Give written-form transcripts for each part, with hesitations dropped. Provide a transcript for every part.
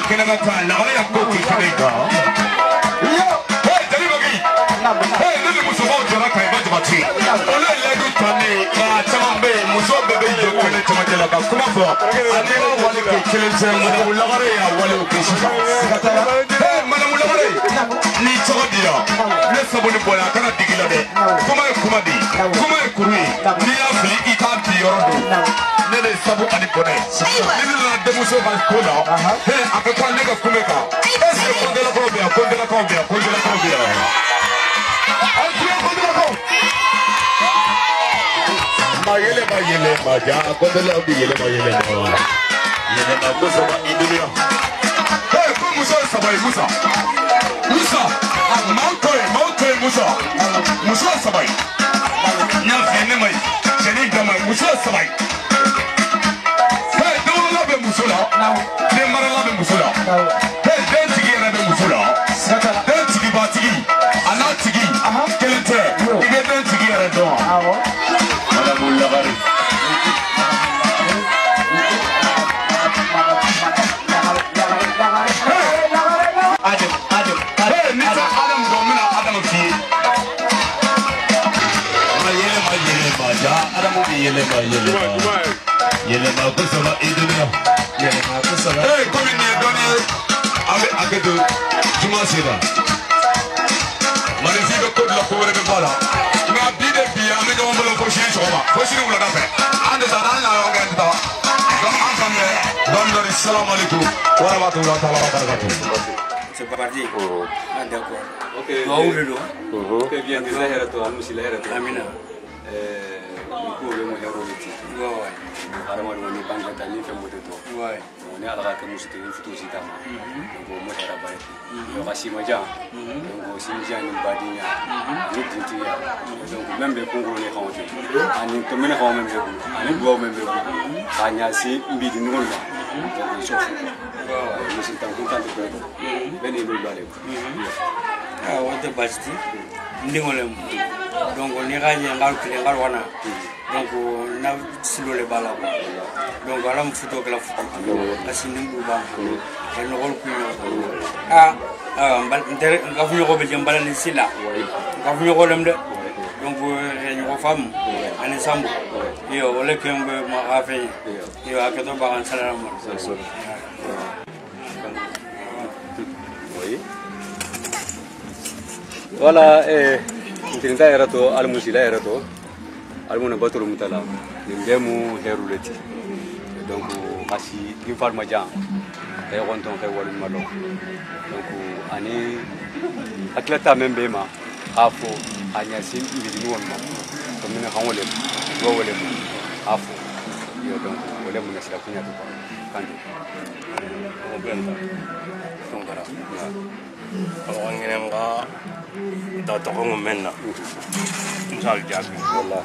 kena ka la ya ko ki kene ka hey tani bagi hey ni muso ba jara kai ba jabati ole le du tani ka chambe muso bebe yo kene chambe la ka kuma fo ani ba wale ke kelen se mu la gare ya wale ke shi hey mana mu la gare ni chodia le sabuni boya kana digila de kuma di kuma kurui ni ya fili ita bi yoro ne le sabu ani bone ni na de muso ba ko la hey akaka ne ka kuma ka ese kondela ko be kondela ko be Mayele ma ja kondela bi yele ma muso ba idunia hey ko muso sabai musa mautoy muso sabai nya fene mai jeni gama muso sabai hey do la be muso la ne mara la be muso la hey den tigi na be muso la den tigi ba tigi ana tigi kelente ibe den tigi ra do mala mulla gari yele ma ko sama idunia yele ma ko sama eh komi ni doni ave akedo juma sida mari fido ko la ko wala be bala na bide biya me ko mbolo ko shi soma ko shi wala da fe ande da na yo ga da gam am famle don do assalamu alaikum wa rahmatullahi wa barakatuh c'est parti ah d'accord OK OK bien des ahirato al-musila ahirato amina ko be mo hero liti ouais arama do ni banga tani fe mo to ouais on est à la ka musite ni futu sita ma donc mo hera bare yo kasi ma ja donc si ja ni badinya ni tinti ya donc même be kongo ni xawti ani to mena xaw même be ani do même be anya si mbidi ni ngol donc so waaw ni si tan ko tan ko beni lo balé ah wonte basti ndingolem donc ni gagne ngal kile ngal wana donc na silo le bala donc ala mfuto kala futo asini buba en rol ku mbal inter ngafu ko be jambala ni sila ngafu ko lem de donc en ko fam ani sambu yo wala kembe ma gafe yo akato ba kan salam oui voilà tinta era to al-musila era to almuna batul mutala ndemu heruleti donc kasi di farma jan kay wonton kay wal malo donc ani atleta membe ma afo anya sim mbidi won ma to mina kan wole go wole afo yo donc wole mun sila kunya to kan o benta ton dara on ngenga da to ko menna insal jabi wallah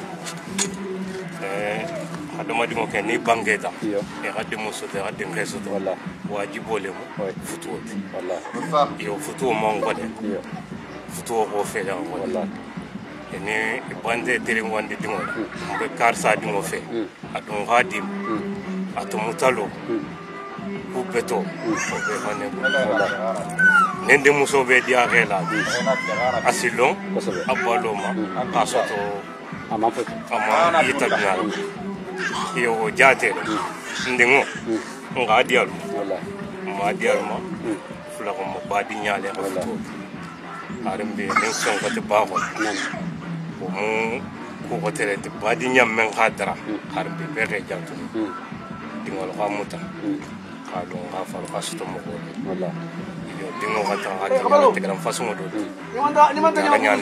hado madi mo ken ni bangeta e hadi mo so de hadi ngeso wallah wajibole mo futu wallah yo futu mo ngode futu ko fe da wallah ene bande tere wande dimo be karsa dimo fe adon hadim atomutalo kupeto o be hane wallah nende muso be dia rela asilon abaloma asoto ama itabna yo jate ndingo nga dial wala ma dial ma fula ko mo badi nyale wala arimbe nen son ko te bawo ko mo ko tere te badi nyam men khadra arimbe be re jantu dingol xamuta xalo nga fal xasto mo ko wala dingo kata te gram façon do ni man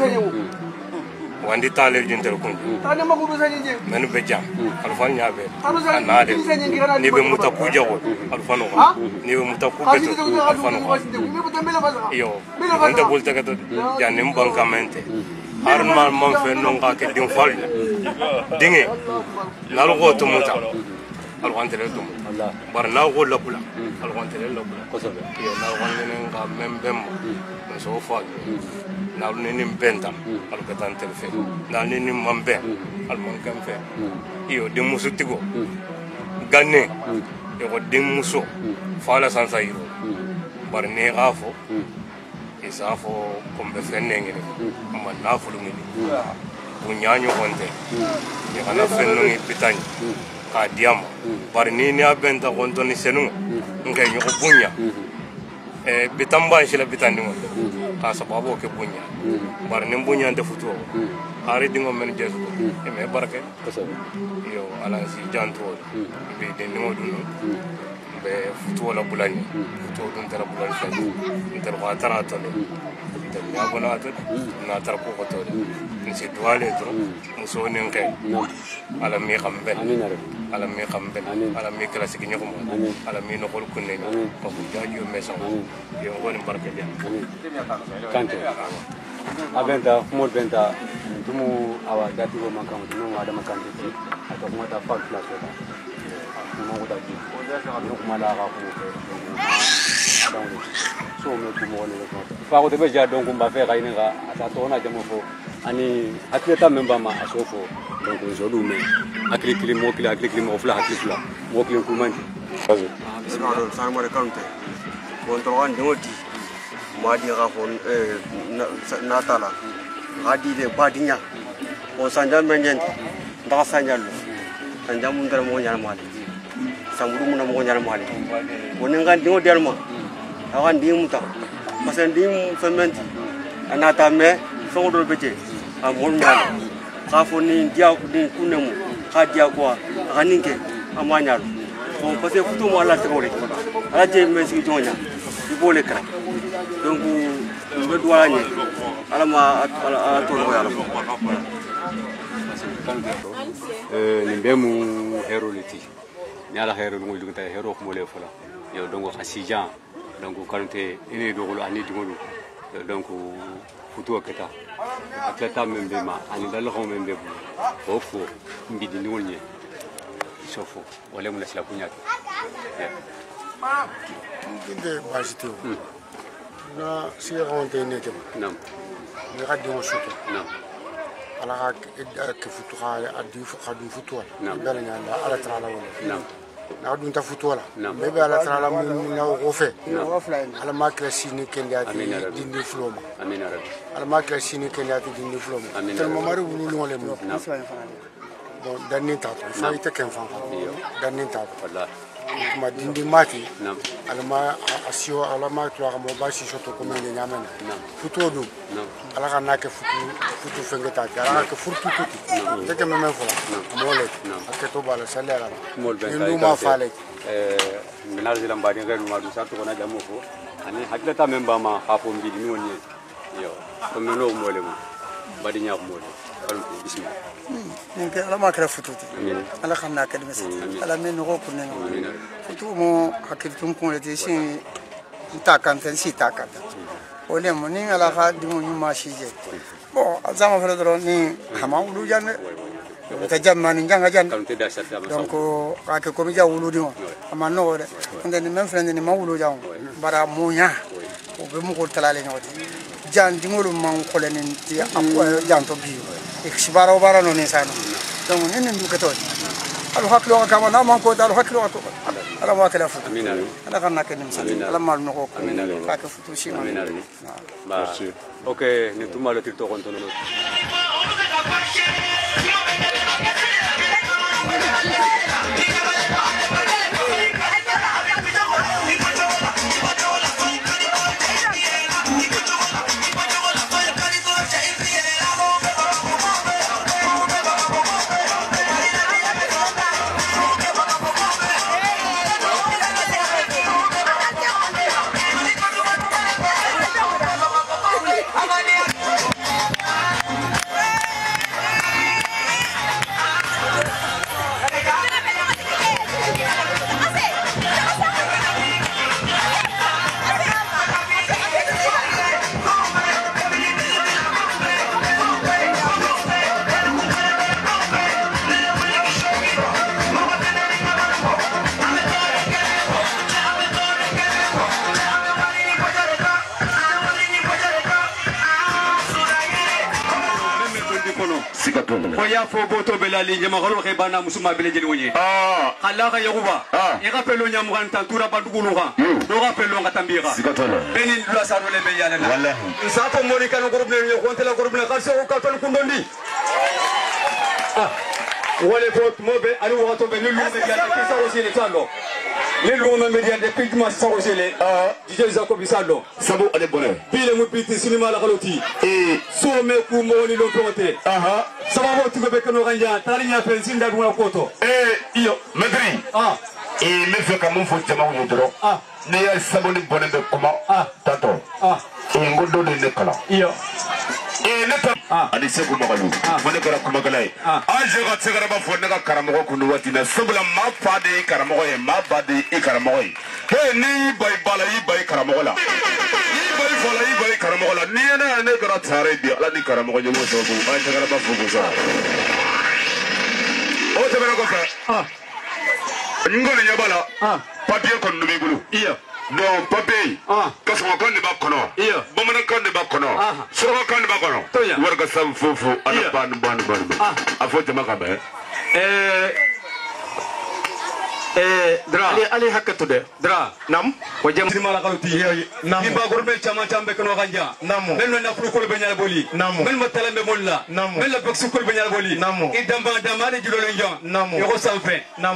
wandi tale jintel kun tane magudu sanije menu beja alfan nyabe anade ni be mutaku jago alfano ni be mutaku beto alfano yo anda bolta kata janem bankamente armal man fe nonga ke dim fal dinge nalo go to muta alwan tele dum bar na go labula alwan tele labula ko sabe yo na wonne nga membem so fa na nini mbenta alkatan telfe na nini mambe almankam fe iyo de musutigo ganne e ko de muso fala sansa yiro bari ni gafo isafo kombe fenne ngene amma nafulu ngini bunyanyo konte ya kana fenno ngi pitany ka diama bari ni abenta konto ni senu ngai nyoko bunya bitamba shila bitandi mo ka sababu ke bunya bari ni bunya nte futu hari dingo men jesu me barake yo ala si janto be de no dunu be futu la bulani futu dun tara bulani fa inter wa tara to inter ya bona to na tara ko to ni se duale to muso nen kay ala mi xambe ala mi xambe ala mi classique ñoko mo ala mi no xol kunne ko ko jaajo meso yo woni barke dia kante abenta mo benta tumu awa dati go makam tumu ada makam ti atau mo ta fa class ko tumu ko dati no kuma la ga ko so me tumu ne ko fa ko be ja donc ba fe ga ina ga ata to na jamo fo ani atleta memba ma asofo donc zo du me akli mo fla akli fla mo kli ko man bismillah sa mo kante bon to wan doti madi ga fon na tala gadi de badinya o sanjal menjen da sanjal sanjal mun dar mo nyal mali samburu mun mo nyal mali wonen gan dingo derma awan dim ta pasen dim fementi anata me sodo bete amon mali ka foni dia din kunemu ka dia kwa ganinke amanyal o pasen futu mo ala tore ala je mesi jonya ibole kra donc be duwala ni ala ma ala to ko yalla ni bemu hero liti ni ala hero ngol duta hero ko mole fala yo donc khasija donc kalante ene do golo ani dingolu donc futu aketa atleta membe ma ani dal ko membe bo fo mbidi ni wolnye sofo wala mu la sila kunyaki nginde basito na siya konte ne tem nam ni gaddi mo suto nam ala ka futu adi futu bela nyanda ala trala wala nam na dun ta futu wala be ala trala mu na ko fe ala ma klasi ni kende ati dindi floma amina rabbi ala ma klasi ni kende ati dindi floma tel mo mari wulu ngole mo bon danni tato fa ite ken fa danni tato wallahi kuma dindi mati nam alama asio alama to mo basi shoto ko men nyamena futo du ala kana ke futu fengeta ala ke furtu tuti teke me fola mole aketo bala salera mol ben ndu ma fale minal zilam badi ngel ma du sarto ko na jammo fo ani haklata memba ma hafo mbidi ni wonni yo ko meno mole mo badi nyaako mole bismillah ninke ala ma kala fututi ala xamna ka demesi ala men ko ko nen futu mo hakiltum ko leti sin takanta si takanta ole mo ni ala ha di mo nyuma shije bon azama fere dro ni hama ulu janne ta jamma ni janga jan donc ka ke ko mi ja ulu di mo ama no de ndeni men fere ni ma ulu jaw bara mo nya o be mo ko talale nyoti jan di ngolu man ko len ti jan to bi ikshibara bara no ne sano donc ni ndu keto al haklo ka ma man ko dal haklo ko ala ma kala futu amina ala kana ke nim sali ala mal no ko ka ke futu shi amina ba okay ni tumalo tirto kon tono kono sikato ko ya fo boto belali nyama galo ke bana musuma bele jeli wonye Allah ka yakuba e ka pelo nyamu kan tantura badugulu kan do ka pelo ka tambira sikato benin dula saro le be yala wallahi isa ko mori kan groupe ne ko tela groupe ne ka so ka ton kundondi wale fo mobe ali wo to be lu be yala ke sa aussi le salo le lu me media de pigma sa aussi le DJ Jacob salo sabu ale bonne bile mu piti sinima la kaloti so me ku mo ni lo promote sababu tuko be kano ganja tali nya pensin da duma koto iyo medri me fe ka mun fo jama wo doro ne ya sabu ni bonne be kuma tato ngodo de ne kala iyo neta ani segu magalu fone kara kuma galai anje ga tsegara ba fone ga karamo ko nu watina sabula ma fade karamo ye ma bade e karamo ye he ni bai bala yi bai karamo la yi bai fola yi bai karamo la ni na ne gara tare di ala ni karamo ye mo so bu anje gara ba fu bu sa o te bera ko fa ngone nyabala papier kon nu be gulu iya non papier kasuma kon ne ba kono iya bomana kon ne ba kono soro kon ne ba kono warga sam fofu ana ban afote makabe dra ali hakatu de dra nam ko jam mala kaloti nam ba gorbe chama chambe kono ganja nam men na fulu ko be nyal boli nam men matalambe molla nam men la baksu ko be nyal boli nam idamba dama de julo njon nam yo sanfe nam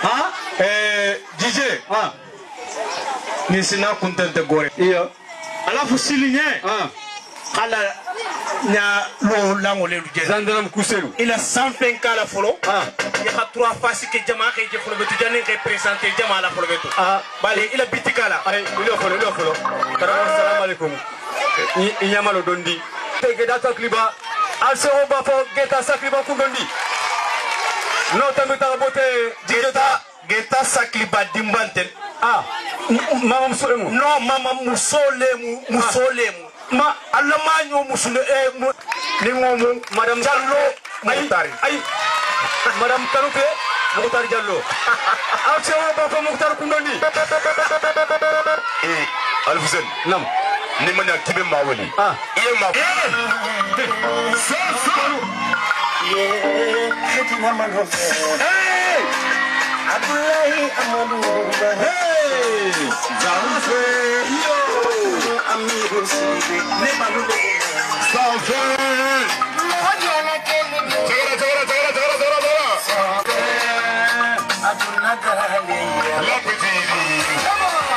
DJ ni sina kuntente gore iyo alafu silinye kala nya lo lango le duje zandaram kuselu ila 120 kala folo ya ka 3 fasi ke jama ke je folo betu jani representer jama la folo betu bale ila bitikala ay ilo folo assalamu alaikum inyamalo dondi tege data kliba alsero ba fo geta sakliba kundondi no tamita bote geta sakliba dimbanten mama musolemu no mama musolemu ma alamanyo musule ni ngomu madam Jallo Muktari ay madam Kanuke Muktari Jallo action ba Muktar kundondi Alfusen nam ni manya kibe mawali iye ma Hatina Manofe Abdullahi Amadou Zanfe yo amigo sibe ne malume Zanfe Hojana kelli Sabe Aduna gale La petite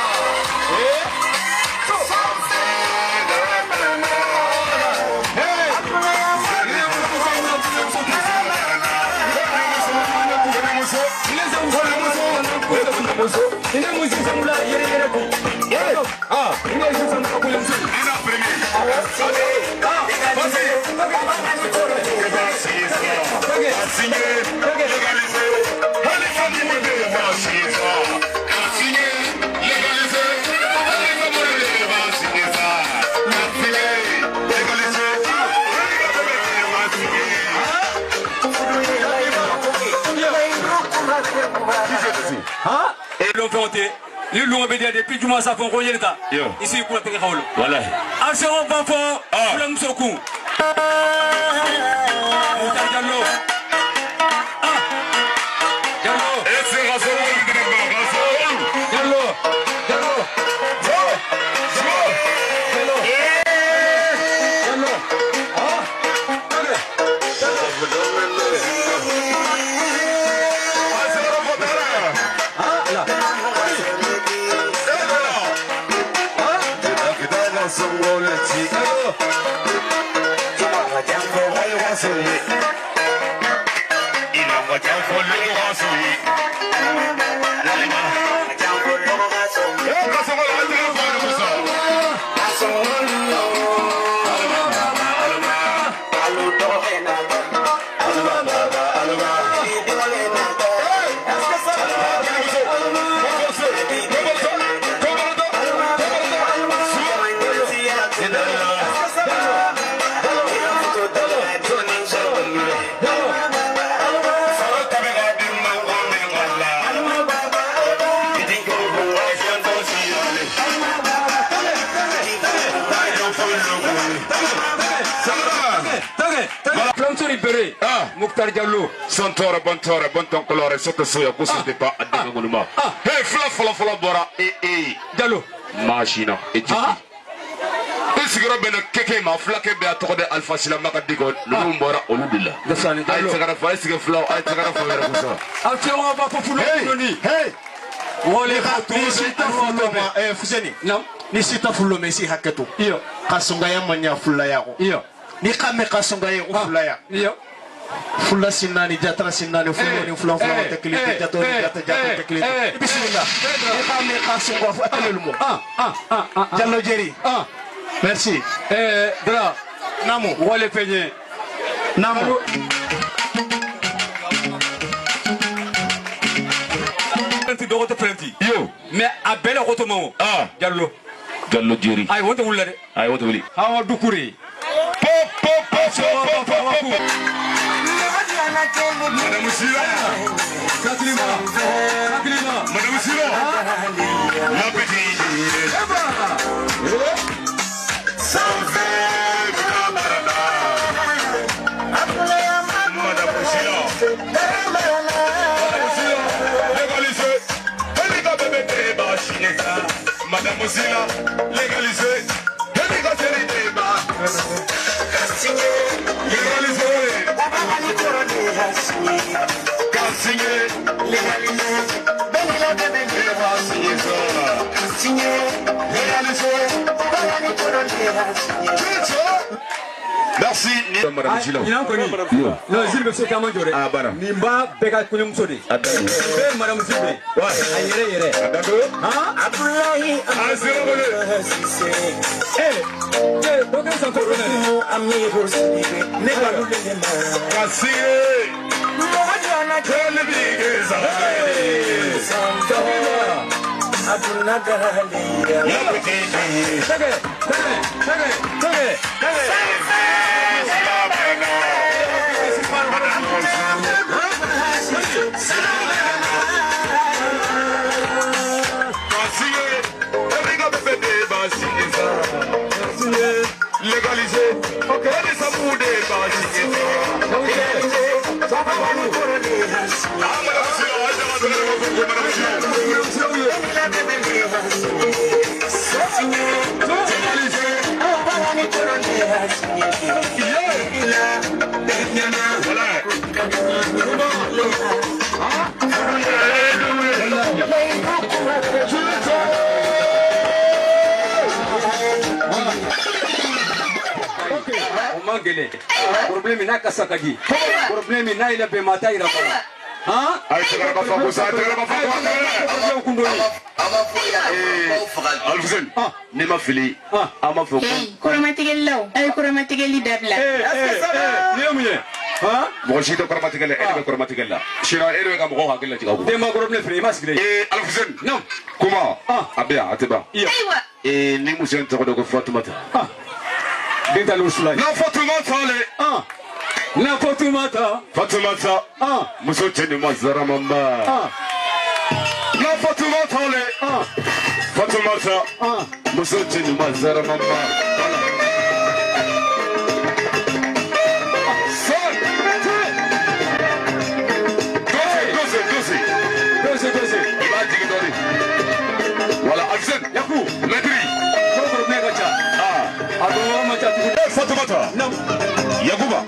Ini musik semula yere bu. Ini musik semula boleh musik. ina premier Et l'on fait monter. Lui l'on obéit depuis du mois ça fait un l'état. Ici pour te rendre. Voilà. Alcero Bafo, pour le Msoku. Flamsori Bere. Mouktar Diallo. Santore, bon colore, sotto soya, questo di pa, a te con ma. Hey, fla, bora, Diallo. Machina, e Gigi. E siguro bene keke ma fla ke be atoko de Alpha Sila makadiko, no mbora olubila. Dasani Diallo. Ay tagara fa sige flow, ay tagara fa vera kusa. Alfiwa ba populo ni. Hey. Wole khatu sita fulo me fuseni. No. Ni sita fulo me si haketu. Iyo. Kasunga ya manya fulla yako. Iyo. Ni kame kasunga ya fulla ya. Iyo. Fulla sinani jatra sinani fulo ni fulo tekli jatra tekli. Bismillah. Ni kame kasunga fa atelelumo. Jallo Jerry. Merci. Dra. Namu. Wole penye. Namu. Yo, mais a belle rotomo. Diallo Jerry. Ay wonto wulade. Ay wonto wuli. Hawa dukuri. Madame Sila. Katlima. Madame Sila. La petite. Madame Sila. Madame Zila, légalisée, merci. Madame Zila. Non, Zilbe c'est comment jore. Ah bara. Nimba beka kunyum sodi. Madame Zilbe. Ayere. Abdullahi donc ça corona. Amigo Sibe, ne balule ma. Kasi. Mohajana Telebigeza. Abdullah Galiya. La petite. Tage. Légalisé, ok, les amours des bâtiments. Mangele. Problemi na kasakagi. Problemi na ile be mata ira bana. Ay tegara ba fa ko sa tegara ba fa ko. Kundoni. Alfusen. Ne ma fili. Ama fo ko. Kuramatigel law. Ay kuramatigel li dabla. Nemuye. Mo shi to kuramatigel e be kuramatigel la. Shira ere ga mo hakilla ci ko. De ma problème frère masgre. Alfusen. Non. Comment? Abia ateba. Aywa. Ni musen to ko Fatumata. Binta Lusula. Na Fatumata le. Na Fatumata. Muso cheni mazara mamba. Na Fatumata le. Fatumata. Muso cheni mazara mamba. Doze. Ibadi kidori. Wala Alfusen. Yaku. Medri. Koko mega cha. Ado ma cha tu. Fatumata. Non. Yakuba.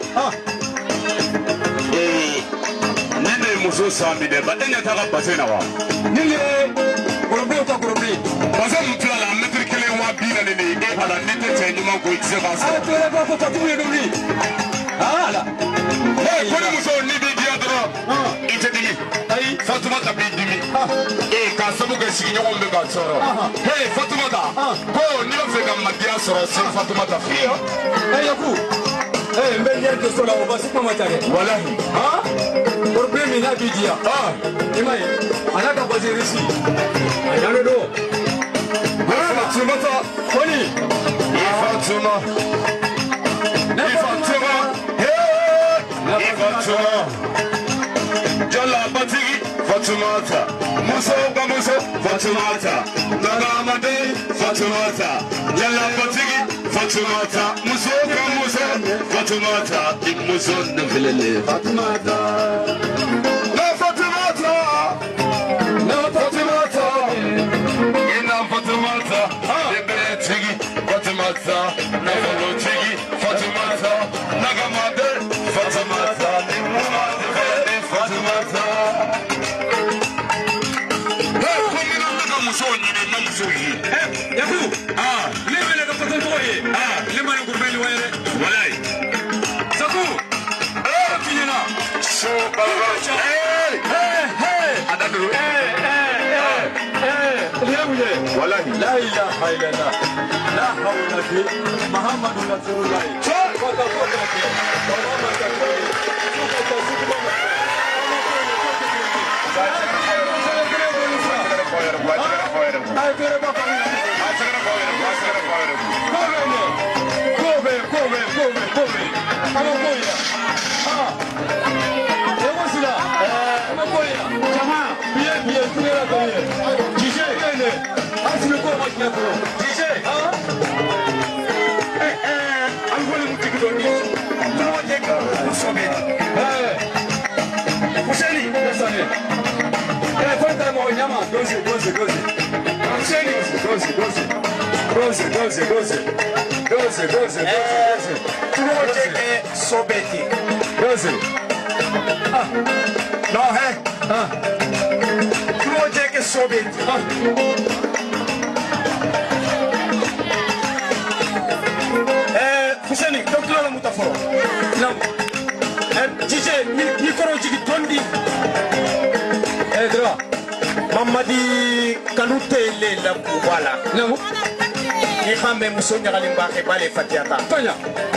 Nene muso sami de ba ene ta ka basena wa. Nile. Problème ta problème. Basa mutla la metri kele wa bina nene e hala nete change man ko itse ba sa. Tu es pas pour Fatou et Dori. Là. Hey, ko muso ni bi dia dro. Ite digi. Ai Fatumata bi dimi. Ka sabu ga sigi nyom be ga soro. Hey Fatumata. Ko ni ba fe ga madia soro si Fatumata fi. Yaku. Mbele que sola on va se matare. Wallahi. Problème na bidia. Imai. Anaka bazir ici. Ayano do. Fatumata. Koni. Fatuma. Fatuma. Jalla batigi Fatumata. muso ka muso Fatumata nagamade Fatumata yalla batigi Fatumata muso ka muso Fatumata muso nvelele Fatumata la Fatumata la Fatumata ina Fatumata tigi Fatumata na tigi Fatumata nagamade Fatumata Fatumata Yaku lema na kapata toye lema na kurbeli wale walai Zaku kinyana so baba adadu liyamule wallahi la ilaha illallah la hawla bi muhammadur rasulullah kota kota baba takoni Sobeti. No, hey. Project Sobeti. Fuseni, docteur la mutaforo. Non. DJ, micro jigi tondi. Droit. Mamadi Kanute le la kubala. Non. Ni xambe muso ñagali mbaxe bale fatiata. Tonya.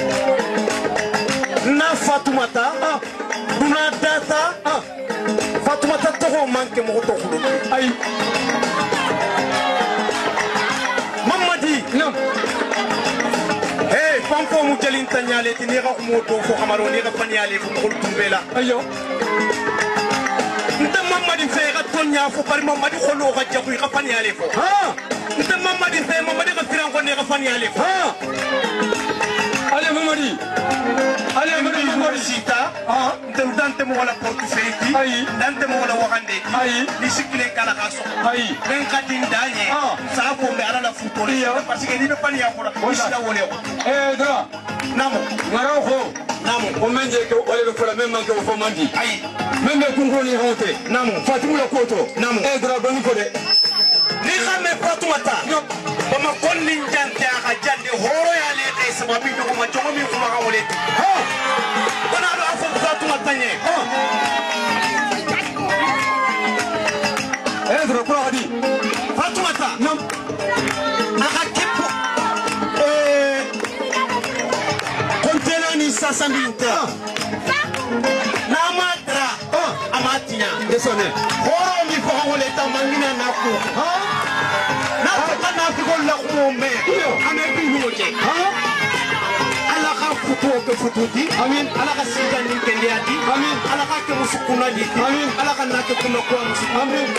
Na Fatumata duna data Fatumata toho manke mo to khulu ay Mamadi non hey pampo mu jelin tanyale ti ni ga mo to fo xamaro ni ga fanyale fu mo tumbela ayo nta Mamadi fe ga tonya fo par Mamadi kholo ga jaxu ga fanyale fo nta Mamadi fe Mamadi ga firan ko ni ga fanyale fo ale Mamadi ale Mamadi sita dante mo wala portefeuille ay dante mo wala wakande ay ni sikile kala kaso ay ben katin danye sa ko me ala la football parce que ni be pani yakora o sila wole dra namo ngaro ko namo o menje ko wala be fala même manke o fo mandi ay même be kunko ni honte namo Fatima la koto namo dra doni ko de ni xamé Fatumata bama kon ni jante aka jande horo ya le kay sama bi ko ma jogo mi ko ma ka wole bana do afo Fatumata nye Edro ko hadi Fatumata nam aka kepo kontena ni sasambinte na matra amatia desone horo mi ko wole ta mangina na ko na ko na ko la ko me ame bi hoje ala ka futu ke fututi amin ala ka sida ni kendiati amin ala ka ke musukuna di amin ala ka na ke kuno ko musukuna amin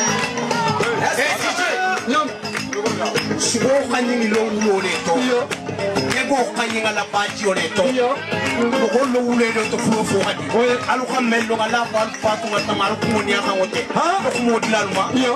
nyam sibo kanyi lo wole to ebo kanyi ngala baji ole to ko lo wole to fofo hadi alu ka mello ngala fa fatu ngata maru ko ni aka wote ko mo dilaluma yo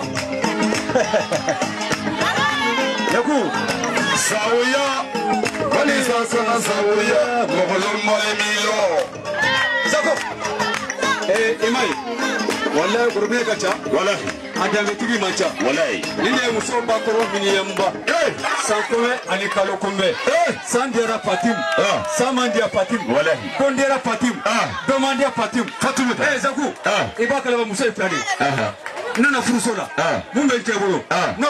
yaku sawiya wali sana sawiya mogolon mole milo zako imai wallahi gurbe kacha wallahi adame tigi mancha wallahi nine musomba koro mini yamba sankome ani kalo kumbe sandera patim samandia patim wallahi kondera patim domandia patim fatum zaku ibakala musay plani nana furusola mumbe tebolo no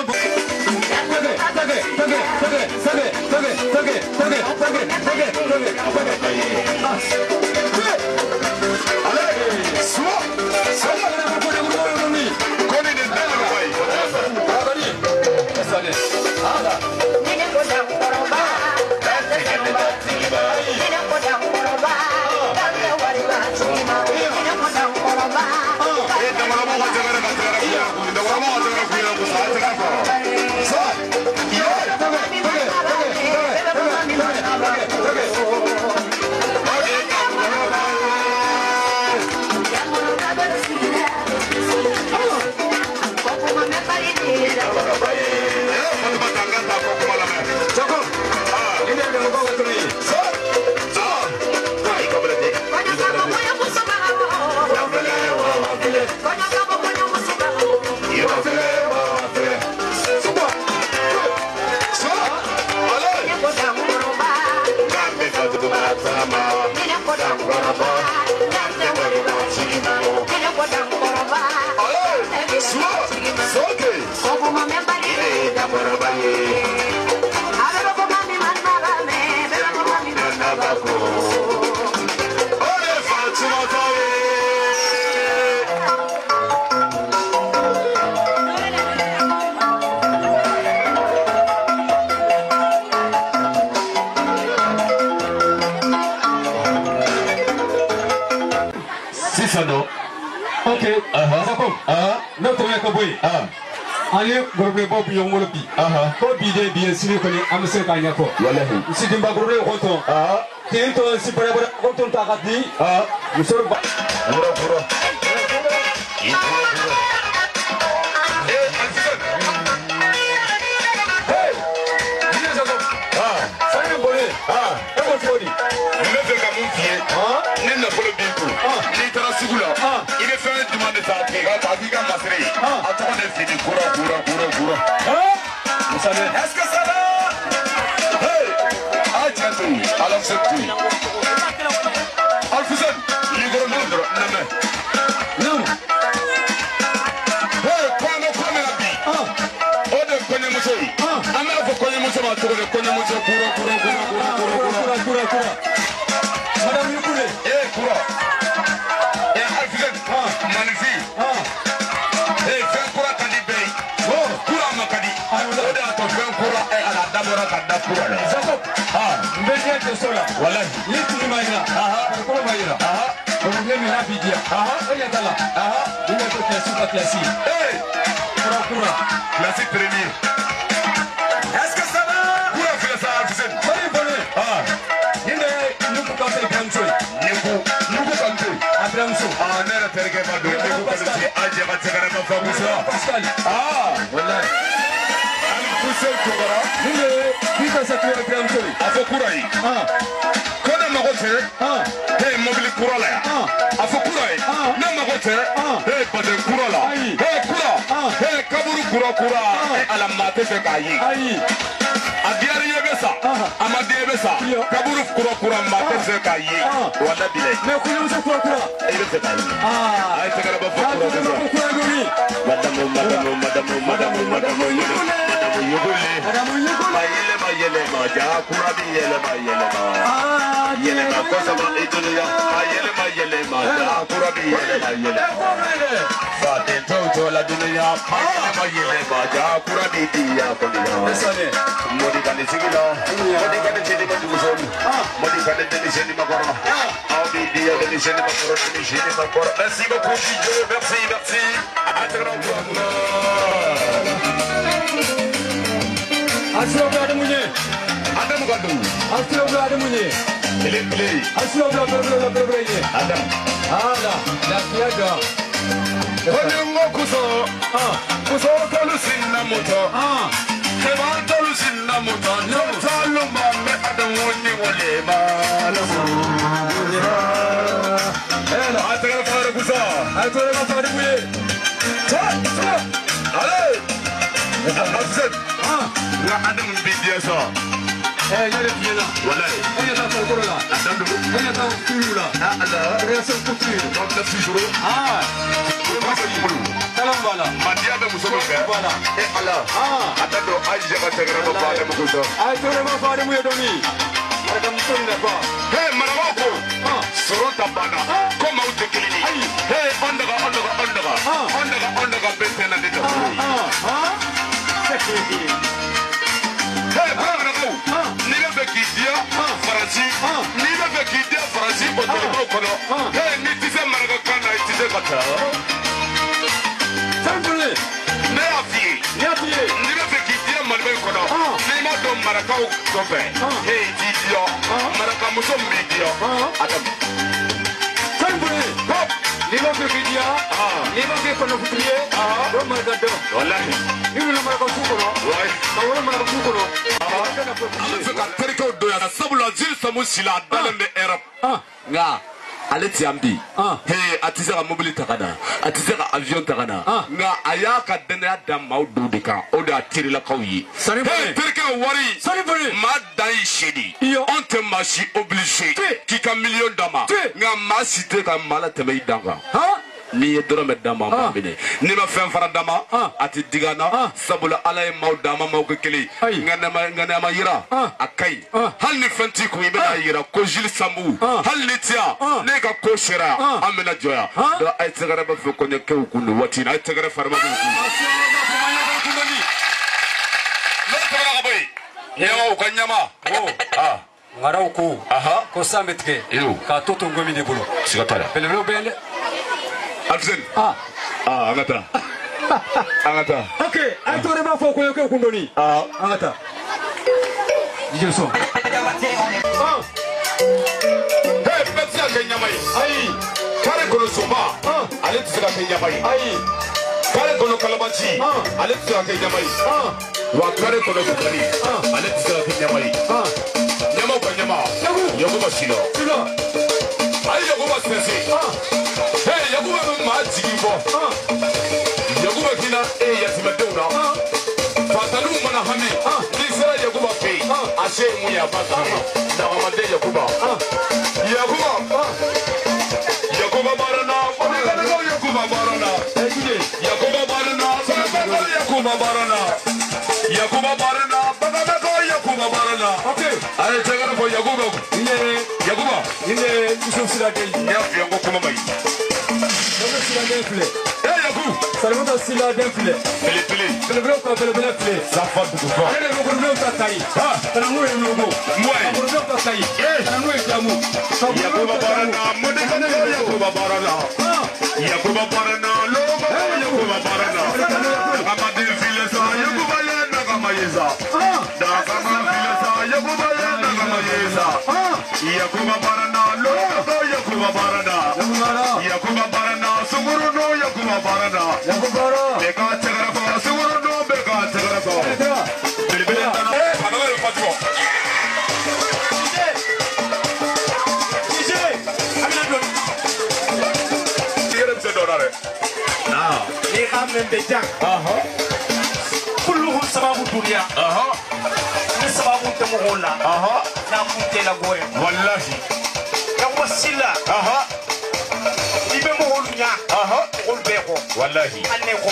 ani gorbe bob yongolo bi ko bi de bi sini ko ni am se ka nya ko wallahi si dimba gorbe ko to tin to si bare bare ko to ta gati musor ba pura pura Est-ce que ça va? Hey! Aïe, alors c'est tout. Alfusen, il est grand non. Hey, quand la vie. On ne connaît pas ça. On ne connaît pas ça. On ne connaît pas ça. Madame Yukule. Eh, Koura. Eh, Alfusen, magnifique. Eh, fais Koura Kandibé. Oh, Koura Makadi. Jacob, mbele de sola. Wallahi. Litu maina. Ko maina. Problème na bidia. Oya dala. Ina to classique. Hey! Kura. Classique premier. Est-ce que ça va? Kura fait ça, Alfusen. Bonne. Ine nuku kante Bramso. Nuku kante. Bramso. Nera terke ma do. Nuku kante. Aje ma tsagara ma famusa. Pascal. Wallahi. Alfusen Kura. Ine bika sa tuwa Bramso. Afo Kura yi. Kona magote. Hey, mobile Kura la ya. Afo Kura yi. Na magote. Hey, pade Kura la. Hey, Kura. Hey, kaburu Kura. Ala mate fe kayi. Adiari yebesa. Amadi yebesa. Kaburu Kura mate fe kayi. Wala bile. Me kunya musa Kura. Ile fe kayi. Ay tegara ba Kura. Madamu yugule. Mayele maja Kura bi yele ma. Yele ma kosa ma idunya. Mayele maja Kura bi yele. Fate toto la dunya. Mayele maja Kura bi dia kodia. Modi kani sigila. Modi kani chini maduson. Modi kani deni chini makora. Abi dia deni chini makora. Deni chini makora. Merci beaucoup DJ. Merci. Aslo brada munye. Adam gadu. Aslo brada munye. Play. Aslo brada ye. Adam. La piada. Konyo kuso. Kuso tolu sinna moto. Keba tolu sinna moto. No tolu mamme Adam woni wole ma. Atara fara kuso. Atara fara munye. Allez. Alfusen. La Adam bidia so. Yale fiena. Wallahi. Yale ta ko la. Adam do. Yale ta fiula. Allah. Reso couture. Donc la figure. Salam bala. Madia be musomo fe. Bala. Allah. Atado aje ba tegra ba fa dem kuso. Ay tore ma fa dem yedomi. Adam sunna ba. Hey marako. Soro tabana. Koma utekilini. Hey ondaga. Ondaga betena ndito. Hey marako. Nile be kidia Faransi. Nile be kidia Faransi botelebo kono. Hey nitize marako kana itize fata. Sanfule. Ne y'a f'i ye. N'i y'a f'i ye. N'i bɛ fɛ k'i diya Maliba in kɔnɔ. N'i ma dɔn marakaw kɔfɛ. E t'i diya. Marakamuso min b'i diya. Adamu. Sanfule. N'i b'a fɛ k'i diya. N'i b'a fɛ kɔnɔ futuli ye. O maraka dɔn. Walahi. N'i donna maraka su kɔnɔ. Ka wolo maraka su kɔnɔ. An bɛ fɛ ka terikew don yan sabula Jules Samu Sila a dalen bɛ Europe. Nka ale ti yan bi. A tɛ se ka mobili ta ka na a tɛ se ka avion ta ka na nka a y'a ka danaya da maaw dɔw de kan o de y'a terilakaw ye. terikɛ wari maa dan y'i seedi anw tɛ maa si obligé k'i ka miliyɔn d'a ma nka maa si tɛ ka maa latɛmɛ i dan kan. N'i ye dɔrɔmɛ d'a ma an b'a minɛ n'i ma fɛn fara d'a ma a tɛ digi an na sabula ala ye maaw d'a ma maaw kɛ kelen nka ma yira a ka ɲi hali ni fɛn t'i kun i bɛna yira ko Jules Sambu hali ni ti yan ne ka ko sera an bɛna jɔya donc a ye tɛgɛrɛ bɛ fɛ kɔɲɔkɛw kun nin waati in na a ye tɛgɛrɛ farima b'u kun. n'o tɛmɛna ka bɔ yen ɲɛmaw ka ɲɛma. Ngaraw ko san bɛ tigɛ k'a to to ngɔmi de bolo. Siga t'a la. Belebelew bɛ yen dɛ. Alfred. An ka taa. An ka taa. Ok, a to de b'a fɔ kɔɲɔkɛw kun dɔɔni. An ka taa. DJ Son. Bɛɛ tɛ se ka kɛ ɲama ye. Ayi. Kare kɔnɔ Soba. Ale tɛ se ka kɛ ɲama ye. Ayi. Kare kɔnɔ Kalabanci. Ale tɛ se ka kɛ ɲama ye. Wa kare kɔnɔ Bukari. Ale tɛ se ka kɛ ɲama ye. Ɲamaw ka ɲama. Yakuba Sila. A ye Yakuba sɛnse. Yakuba bɛ maa jigin fɔ. Yakuba hinɛ yatimɛdenw na. Fataliw mana hami. N'i sera Yakuba fɛ yen, a se ye mun ye a b'a sɔrɔ. Dagamaden Yakuba. Yakuba baara na. Bamanankaw Yakuba baara na. Yakuba baara na. Bamanankaw Yakuba baara na. Yakuba baara na. Bamanankaw Yakuba baara na. A ye tɛgɛrɛ fɔ Yakuba. Yakuba. Nin ye Yusuf Sirake ye. N y'a f'i ye n ko kuma ma ɲi. Yusuf Sirake filɛ. Yaku. Salimata Sila den filɛ. Belebele. Belebelew ka belebele filɛ. Safa dugu fɔ. Ale de bɛ Gorobinɛw ta Kayi. Ka na n'o ye Logo. Ka Gorobinɛw ta Kayi. Ka na n'o ye Jamu. Yakuba baara na. Mɔdɛkɛnɛw Yakuba baara na. Yakuba baara na. Logo Yakuba baara na. Dagamaden filɛ sa. Yakuba ye dagama ye sa. Dagama filɛ sa. Yakuba ye dagama ye sa. Yakuba baara na. Logo Yakuba baara na. Yakuba baara na. Sunguru no Yakuba baara na. Bɛɛ ka tɛgɛrɛ fɔ. Sunguru no bɛɛ ka tɛgɛrɛ fɔ. Belebele nana. Kana yɛrɛ fa jɔ. Ni ka men be jan. Kulluhum sababu dunya. Ni sababu te mo hola. Na kun te la goye. Wallahi. Ya wasila. Ni be mo holunya. Hol be ko. Wallahi. Anne ko.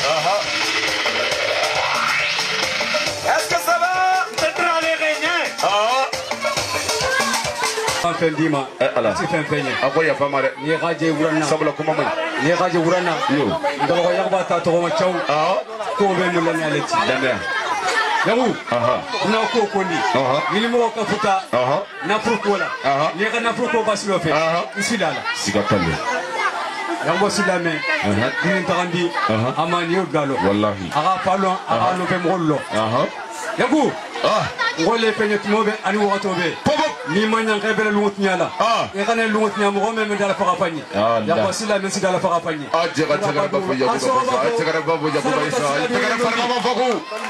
Est-ce que ça va? Te traler rien. Fɛn d'i ma ala ti fɛn fɛn ye a ko yafa ma dɛ n'i ye ka jɛ wuranna sabula kuma man ɲi n'i ye ka jɛ wuranna dɔgɔ yakuba ta tɔgɔma cɛw k'o bɛ mun la ni ale ti danaya yaku n'a ko ko ni ɲinimɔgɔ ka futa nafolo ko la n'i ye ka nafolo ko basi dɔ fɛ i si la siga t'ale yakuba si lamɛn dini tagandi a ma nin y'o galo wallahi a ka fa lɔn a ka nɔfɛ mɔgɔw lɔn yaku mɔgɔ le fɛn ye tuma bɛ ani wagati bɛ ni ma ɲanka i bɛ lungo tiɲɛ la i kana lungo tiɲɛ mɔgɔ min bɛ dala faga fa ɲɛ yakuba si lamɛn si dala faga fa ɲɛ a jɛ ka tɛgɛrɛ ba fɔ yakuba isa a tɛgɛrɛ ba fɔ yakuba isa a tɛgɛrɛ farima ma fɔ ko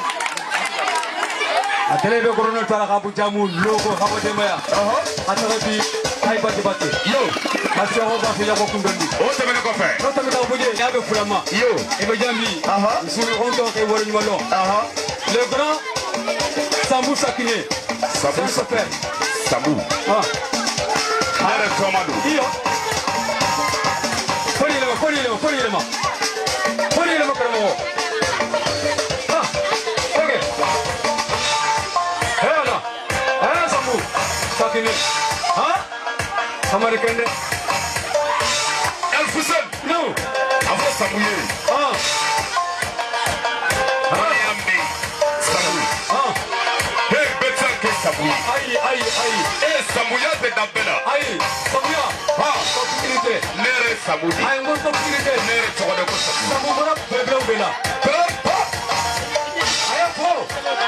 a tɛlɛ bɛ kɔrɔnɛ ta la ka bɔ jamu logo ka bɔ denbaya a tɛgɛ bi a ye bati bati a sɛgɛw b'a fɔ yakuba kun dɔn di o tɛmɛnen kɔfɛ n'o tɛmɛ ka bɔ yen n'a bɛ fulama i bɛ jambi sunugun kɛ wari ɲuman lɔn le grand Sambu Sakine Sambu Sakine Sambu ale tɔma don iyo foli yɛlɛma karamɔgɔ ok hɛrɛ Sambu Sakine Samari Kende El Fusel non a fɔ Sambu ye Sabu. Ayi. Sambuya tɛ da bɛɛ la. Ayi, Sambuya. Tɔpigiri tɛ. Ne yɛrɛ ye Sambu di. Ayi, n ko tɔpigiri tɛ. Ne yɛrɛ tɔgɔ de ko Sambu. Sambu bɔra bɛɛbɛɛw de la. A y'a fɔ.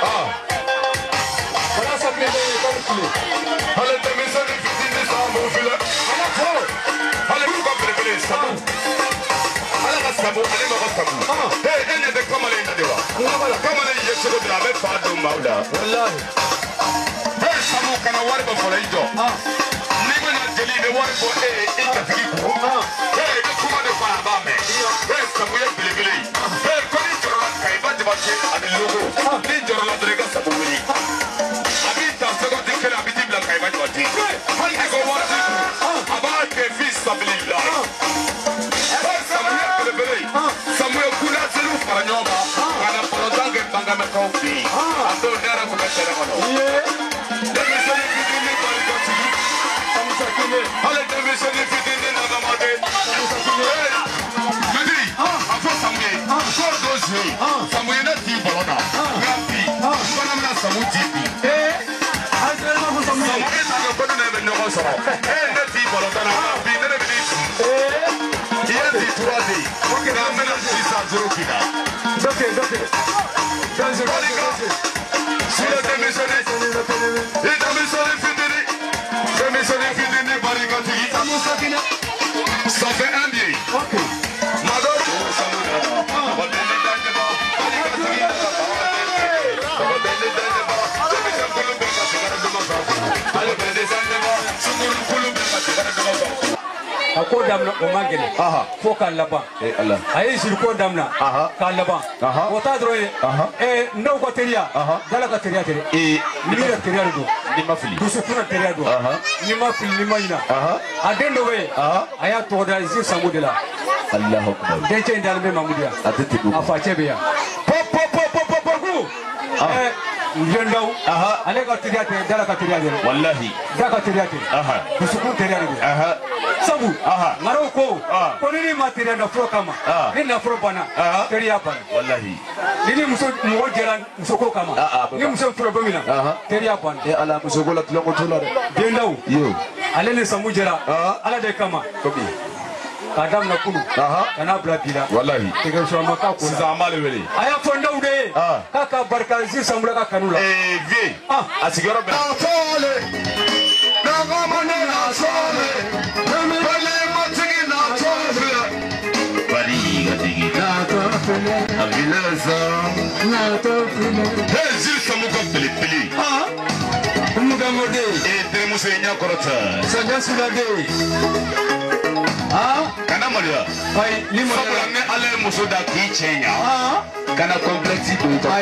Wala Sambuya de ye kɔni tile. Ale denmisɛnnin fitinin Sambu filɛ. A y'a fɔ. Ale y'u ka belebele Sambu. Ale ka Sambu ale ma ka Sambu. E ɲɛ tɛ kamalen in na de wa? Kamalen ye cogo di a bɛ fa don maaw la. Walahi. Sambu kana wari bɔ fɔlɔ i jɔ. N'i bɛna jeli i bɛ wari bɔ e ye i jatigi kun. I bɛ kuma de fɔ a b'a mɛn. Sambu ye belebele ye. Ko n'i jɔrɔla Kayiba Jabate ani Logo. N'i jɔrɔla dɔrɔn i ka Sambu wuli. A b'i ta seconde kelen a bɛ t'i bila Kayiba Jabate. Hali n'i ko wari t'i kun a b'a kɛ fi sabilila. Sambu ye belebele ye. Sambu ye kunnaseliw fara ɲɔgɔn kan ka na balontan kɛ Bangamɛkaw fɛ yen. A don ne yɛrɛ tun bɛ sɛnɛ kɔnɔ. Denmisɛnnin fitinin barikatigi. Ale denmisɛnnin fitinin nagamaden. Dudi a fɔ Sambu ye ko dɔ su ye Sambu ye ne t'i bɔlɔ na nka bi n fana bɛna Sambu di bi. Sambu e t'a dɔn ko ne bɛ ɲɔgɔn sɔrɔ e ye ne t'i bɔlɔ na nka bi ne de bɛ n'i ci. I ye t'i tura de ye nka n bɛna 600 k'i la. Sule denmisɛnnin i denmisɛnnin fitinin denmisɛnnin fitinin barikatigi. Ça fait un bien. Mado. A ko damina o ma gɛlɛn fo k'a laban a ye jiri ko damina k'a laban o t'a dɔrɔn ye n'aw ka teriya dala ka teriya tɛ dɛ n'i yɛrɛ teriya de don n'i ma fili dusukun teriya don n'i ma fili n'i ma ɲina a den dɔ bɛ yen a y'a tɔgɔ da Zi Sango de la dencɛ in dalen bɛ Mamudu yan a facɛ bɛ yan pɔpɔpɔpɔpɔku Njendaw ale ka teriya tɛ dala ka teriya tɛ Wallahi da ka teriya tɛ dusukun teriya de don sabu ngaraw ko ni ma teriya nafolo kama ni nafolo banna teriya banna wallahi ni muso mɔgɔ jɛra muso ko kama ni muso furu bɛ min na teriya banna ala muso ko la tulongo t'o la dɛ Njendaw ale ni Sambu jɛra ala de kama k'a daminɛ kunu ka n'a bila bi la wallahi tɛgɛsɔrɔma k'a ko sisan an b'ale wele a y'a fɔ Ndaw de ye k'a ka barika Zi Sango ka kanu la vie a sigiyɔrɔ bɛn Zi Sango ka belebele Mugamode terimuso ye ɲakɔrɔta Sanja Sulade kana maloya sabula ni ala ye muso da k'i cɛ ɲa kana complexe don ta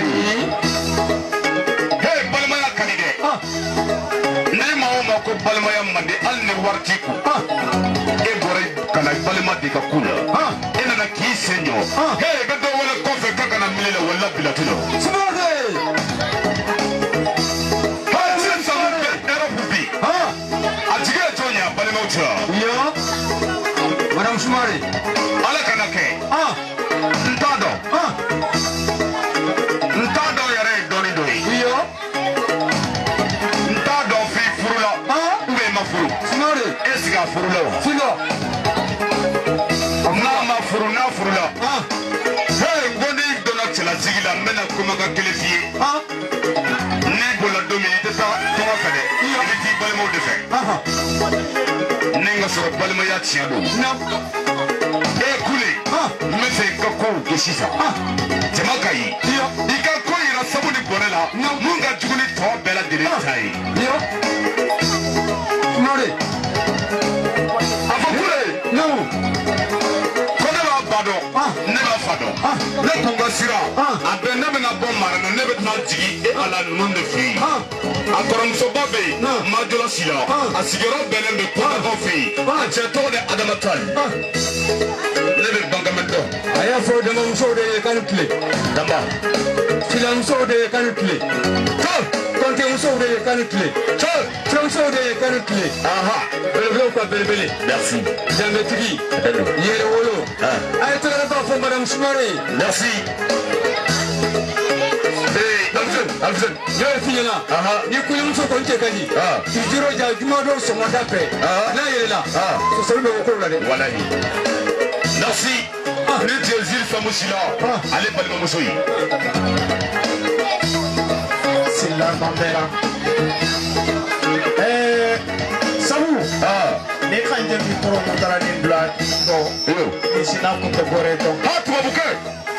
balimaya ka di dɛ ni maa o maa ko balimaya man di hali ni wari t'i kun e bɔra ka na balima de ka ku la e nana k'i sen ɲɔ i bɛ dɔ wɛrɛ kɔfɛ k'a kana mili la wala bilatu la sisan Europe bi a tigi ye jɔn ye balimaw cɛ Madame Soumare ala kana kɛ n t'a dɔn yɛrɛ ye dɔɔni dɔ ye n t'a dɔn f'i furula i ma furu e sigi a furula wa n'a ma furu n'a furula ko n'i donna cɛlasigi la n bɛna kumakan kelen f'i ye n'i bolila don min i tɛ taa tɔgɔ fɛ dɛ i bɛ t'i balimaw de fɛ ni n ka sɔrɔ balimaya tiɲɛ don kule n bɛ fɛ ka kow kɛ sisan jama ka ɲi i ka ko yira sabu ni bɔnɛ la mun ka jugu ni tɔ bɛɛ lajɛlen ta ye a fɔ kule ko ne b'a ba dɔn ne b'a fa dɔn ne kun ka sira a bɛɛ ne bɛna bɔ mara la ne bɛ tɛna jigin e ala ninnu de fɛ yen a kɔrɔmusoba bɛ yen majɔla si la a sigiyɔrɔ bɛnnen bɛ kɔnɔkaw fɛ yen a cɛ tɔgɔ de Adama Tali ne bɛ Bangamɛ dɔn a y'a fɔ damamusow de ye k'ani tile dama silamusow de ye k'ani tile kɔntemusow de ye k'ani tile cɛmusow de ye k'ani tile belebelew ka belebele merci danbetigi yɛrɛwolo a ye tɛgɛrɛ b'a fɔ Madame Soumare merci denmisɛnnin alfisen yo finyana ni kuyum so ko nke kani ijiro ja juma do so mo dape na yela so so be ko la de wallahi merci ni tezil famusila ale balma musoyi silla bambera sabu ne kanje mi pro mutara ni bla to ni sina ko to gore to hatu babuke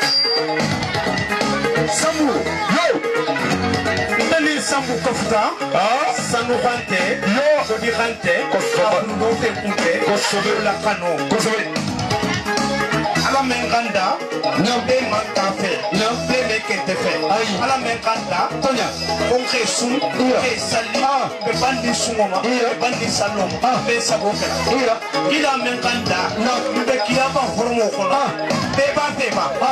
sabu yo ndali sambu kofuta sanu khante yo so di khante ko so do te kunte ko so la kano ko so ala menganda nyambe mankafe nyambe mekete fe ala menganda tonya onke sum ke sali be bandi sumoma be bandi salom be saboke ila menganda na be kiyaba hormo kono be ba be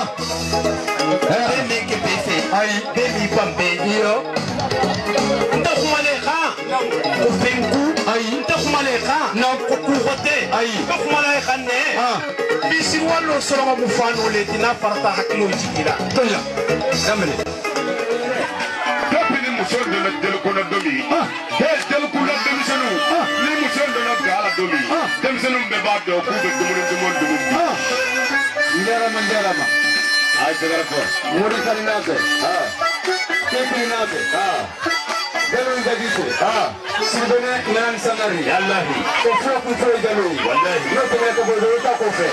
meke be fe be mi pambe yo nda kumale kha ko fenku nda kumale kha na ko kuhote be kumale kha ne bisir wallo solo mu fano le dina farta hakilo jikira tonya damene kapini muson de la del ko na domi he del ko na domi senu ni muson de la gala domi dem senu be ba do ku be dumuni ndara ma ay tegara ko mori kalina be kepi na be delu ngagise sibene nan sanari wallahi ko fo ko delu wallahi no to ko do ta ko fe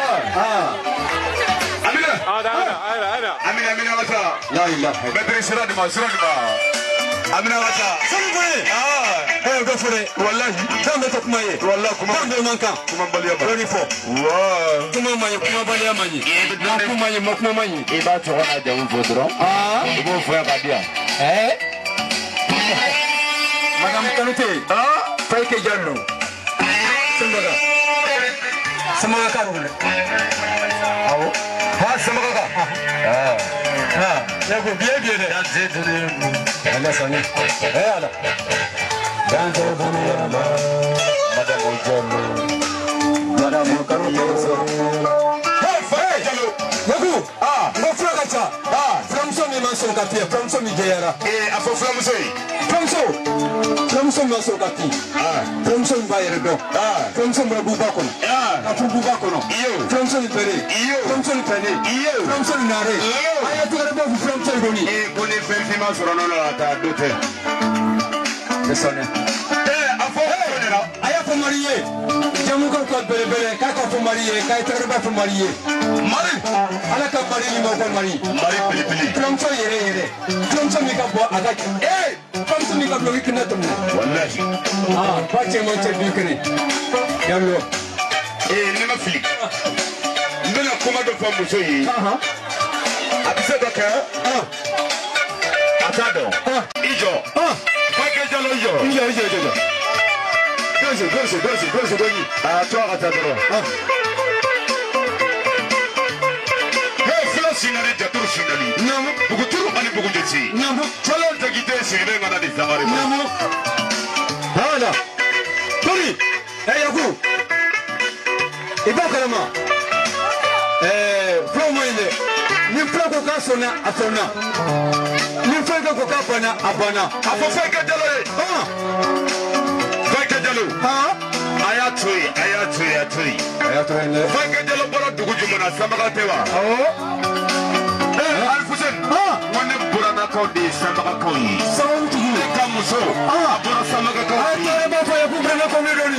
amina amina wata la ilaha bedri sirad ma amina wata sambe go fure wallahi tambe to kuma ye wallahi kuma tambe manka kuma baliya ba roni fo kuma maye kuma baliya manyi kuma ye kuma manyi e ba to na jawu fodro ibo fo ya dia Madame Kanute, Faike Jallo, Sambaga, Samaga Karule. Awo, Samaga. Ya ko bien. That's it. Ala sani. Ala. Danzo boni ala. Madame Jallo. Madame Kanute. Faike Jallo. Yagu, ngo fragacha. From mi maso kati, from mi jeyara. Afo from soi. From maso kati. From bayere do. From buba kono. Afu buba kono. From pere. From pere. From nare. Aya tu garba from goni. Boni benzima sorono la ta dote. Besone. Afo konera. Aya fo marié. Jamu ko bele ka ko fo marié, ka terba fo marié. Mari. Ala ka mari ni mo ko mari. Mari pili. From yere. From mi ka bo aga. From mi ka bo ikina to. Wallahi. Pache mo che bikene. Yallo. Ne ma fili. Mbena koma do fa muso yi. Abise do ka. Atado. Ijo. Faike Jallo ijo. Gozi goni. To atado. Sinale jaturu sinali. Namu. Buguturu ani bugundeti. Namu. Chala tagite sirbe ngana di zamare. Namu. Hala. Tori. Yaku. Ibakarama. Promo ile. Ni promo ka sona atona. Ni promo ko ka bana abana. Afo Faike Jallo. Faike Jallo. Ayatui. Ayatoi. Faike Jallo bora dugu jumana samaga tewa. Alfusen. Wane burana ko di samaga ko yi. Sawu tugu. Kamuso. Bora samaga ko yi. Ayatoi ba fa ya ku brana ko medoni.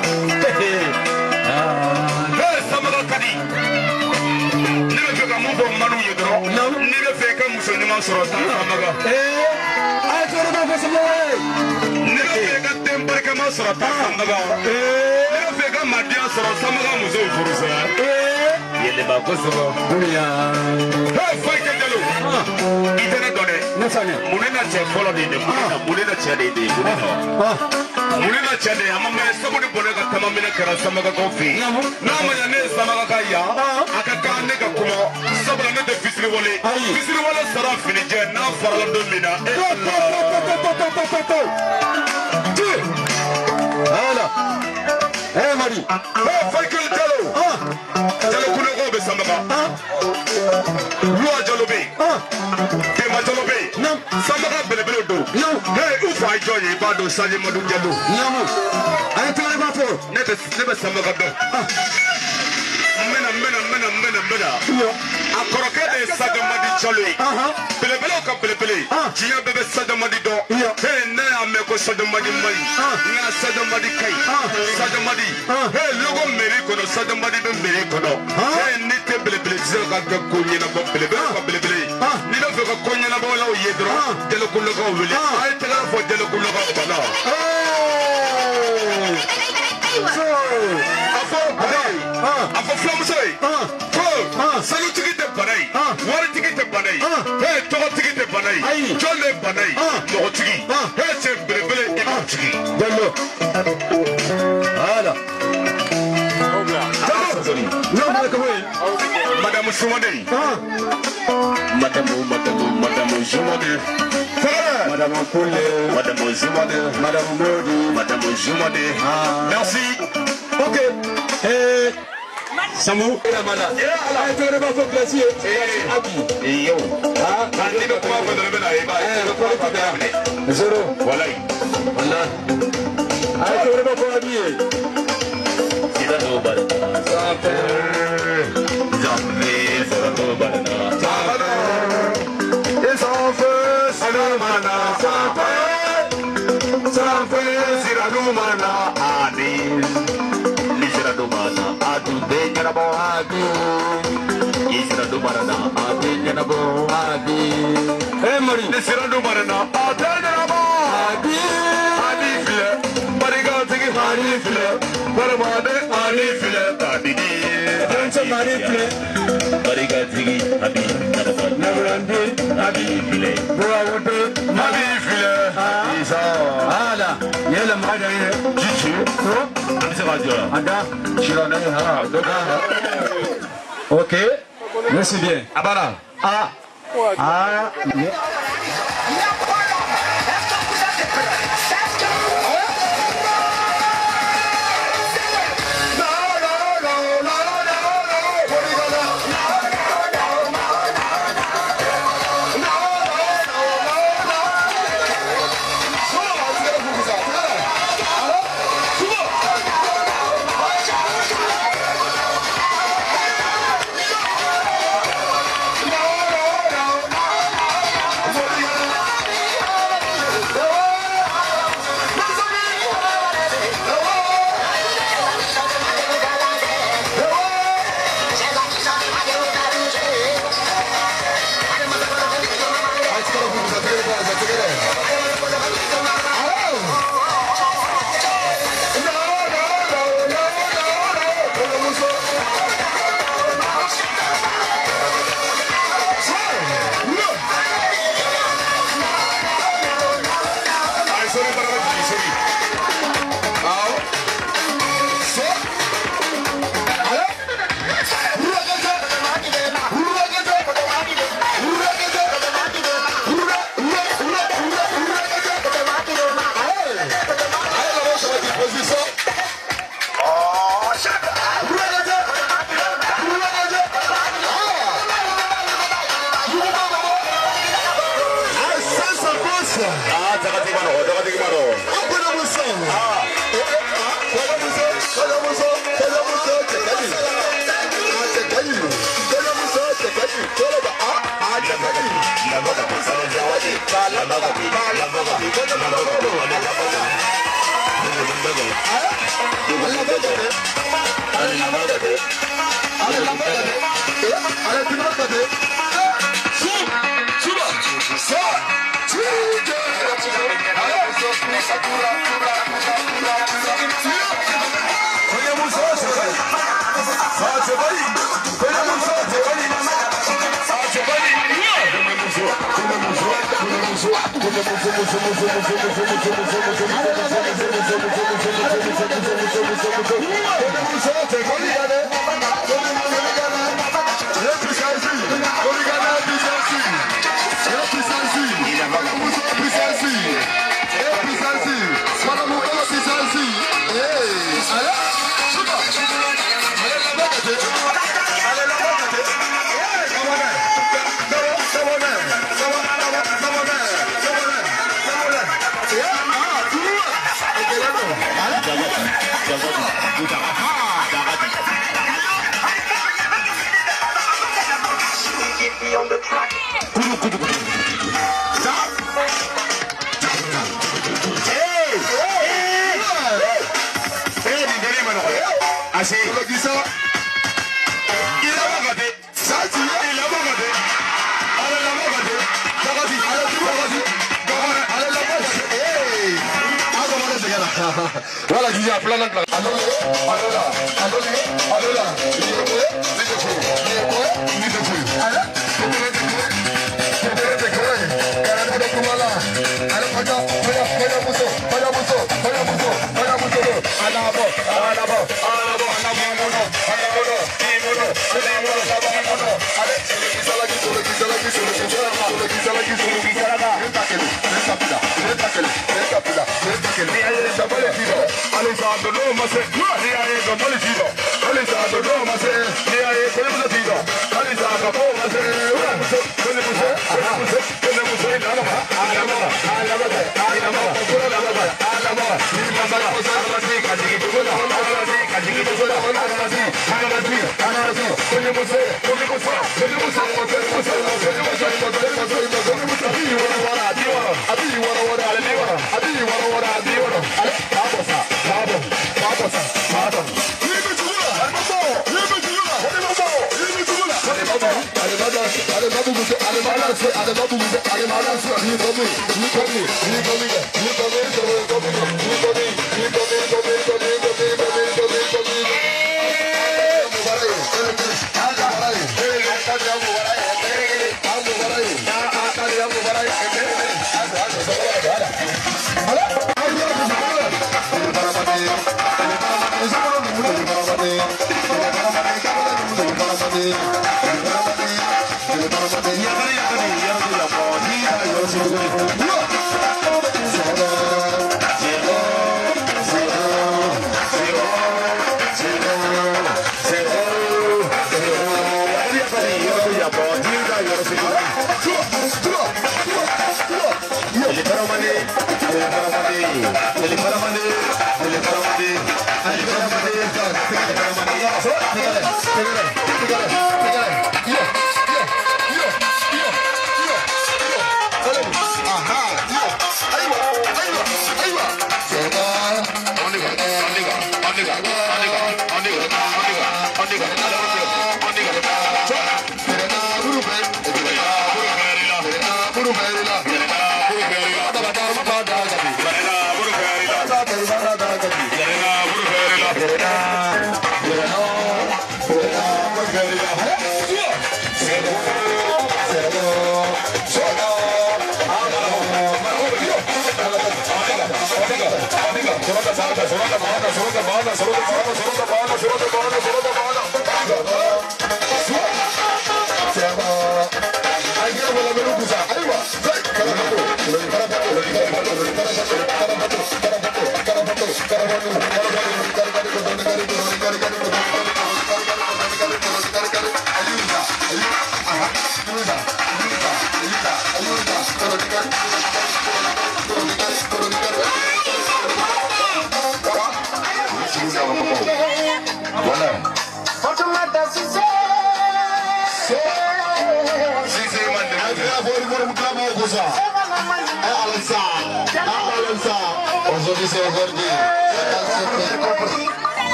Samaga kadi. Nile feka mu bo manu yedro. Nile feka muso ni man soro samaga. Ayatoi ba fa samaga. Nile feka tembar ka man soro samaga. Nile feka madia soro samaga muso furusa. Yele ba ko soro. Dunia. Faike Jallo. Itene done. Nasanya. Munena che follow de munena che de munena che de amama sabu de bonega tamamina kara samaga kofi. Na manya ne samaga kaya. Akaka ne ka kuma sabu ne de fisri wole sara fini je na farala domina. Hala. Mari. Faike Jallo. Jallo kuno ko be Sambaka. Lua Jalobe. Kema Jalobe. Sambaka belebele do. Hey, ufa joye bado Saji Madu Jalo. Ayo tele ba fo. Nebe Sambaka do. Mena. Akoroke de Sagamadi Chole. Belebele ka belebele. Jiya bebe Sagamadi do. Hey, ne ameko Sagamadi mai. Nga Sagamadi kai. Sagamadi. Hey, logo meri kono Sagamadi be meri kono. Hey, nite belebele zaka ka konye na belebele ka belebele. Ni do ka konye na bola o yedro. Delo kulo ka wele. Ay tela fo delo kulo ka bala. Afo flamusay. Salu tigite banay. Wari tigite banay. Hey, togo tigite banay. Jolle banay. Mogo tigi. Hey, c'est belebele imo tigi. Dello. Voilà. Madame Soumane. Madame Soumane. Madame Poule. Madame Soumane. Madame Modi. Madame Soumane. Merci. Ok. Samou. Ayo tele ba fo glacier. Abi. Yo. Ni be kuma ko dole bena e ba. Zero. Voilà. Ayo tele ba fo abi. Sida do bar. Hey Mari. Ok, merci bien. Abara. Allez, Voilà, je dis à plein d'entre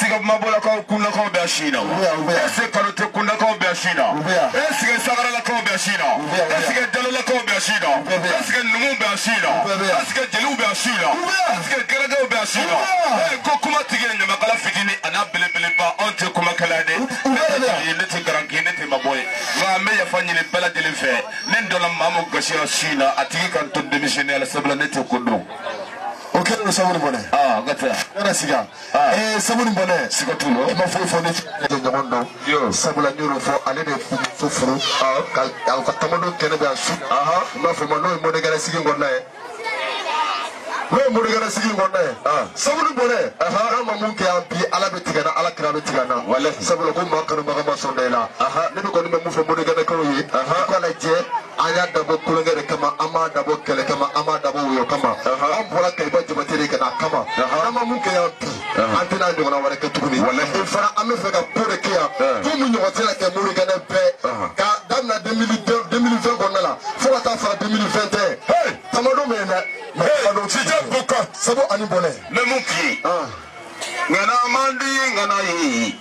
Esse Asina, est-ce que Dalolako Asina, est-ce que Numu Asina, est-ce que Jelou Asina, est-ce que Garago Asina, Kokuma Tigin, Makala Fitini, and Abeleba, Ante Kumakalade, Nete Garanki, Nete Maboy, Ramaya Fanny, Bella Delife, Nendola Mamu Gashia Shina, Atikan to the missionary Sablanete Kudu. Ok, nous sommes bonnets. Ah, gata. Yarasiga. Sabuni bonnet. Sikatulo. Il m'a fait fondre de Nyondo. Yo. Sabula Nyoro for aller de Fufuru. Ah, Alcatamano Canada. Ah, il m'a fait mon nom et Monegara Sigi Gondae. Oui, Monegara Sigi Gondae. Ah, Sabuni bonnet. Ah, Mamunke Ampi, Alabetigana, Alakrabetigana. Voilà. Sabula Makano Magama Sondela. Ah, never going to move from Monegana Koyi. Ah, Kalaje. Aya dabo kulengere kama ama dabo kele kama ama dabo uyo kama ambola kaiba jumatiri kana kama ama munke ya antina ndo na wale ketuni ifara amefeka pore kia tumu nyotela ke muri kana be ka damna 2020 konala fo ta fa 2021 hey tamado mena tamado tije boka sabo ani bone le munki ngana mandi ngana yi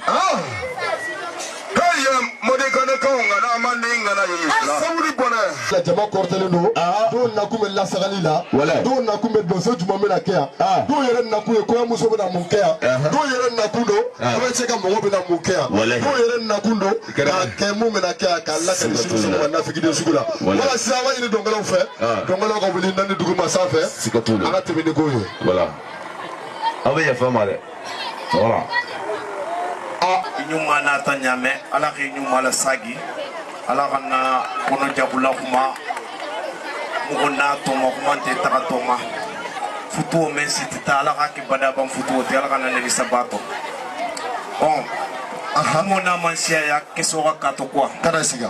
Modekane Konga na mandinga na yisla. Saudi bone. La jama kortele no. Do na kume la sagalila. Do na kume doso juma mena kea. Do yere na kuye ko muso bena munkea. Do yere na kundo. Ko cheka mo bena munkea. Do yere na kundo. Ka ke mu mena kea ka la ka sisu mo na fikide sugula. Wala sawa ile dongala fe. Dongala ko bili nani dugu masafe. Sikatulu. Ana tebini goye. Voilà. Abe ya fama de. Voilà. Inyuma na tanyame ala ke inyuma la sagi ala kana kono jabula kuma mugona to mo kuma te taratoma futu men sitita ala ka ke bada ban futu te ala kana ne sabato bon mona mansia ya keso ka to kwa kana siga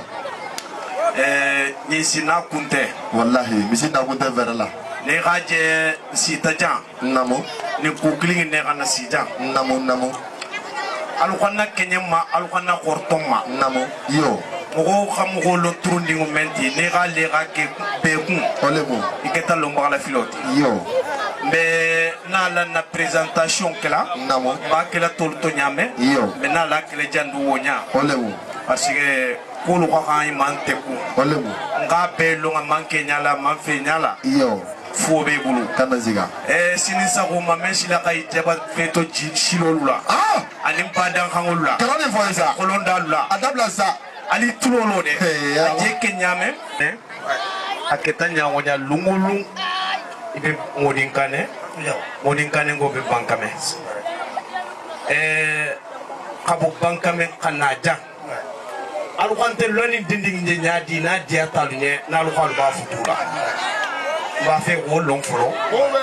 ni sina kunte wallahi mi sina kunte verala ne gaje sitajan namo ni kukling ne kana sija namo alukana kenyama alukana kortoma namo yo mogo khamugo lo trundingo menti ne ga le ga ke beku olebo iketa lomba la filote yo mais na la présentation kala namo ba kala tolto nyame yo mais na la kala jandu wonya olebo parce que kulu ko kan imante ku olebo nga belo nga manke nyala manfe nyala yo fobe bulu kanaziga sinisa ko mameshi la kai jaba feto shilolula ani padan khangulula karane foisa kolonda lula adabla sa ali tulolo de aje kenyame aketa nyawonya lungulu ibe modinkane ngo be bankame kabo bankame kanaja alu kante loni dinding nyadi na dia talunye na alu khalu ba futura ba fe wo long folo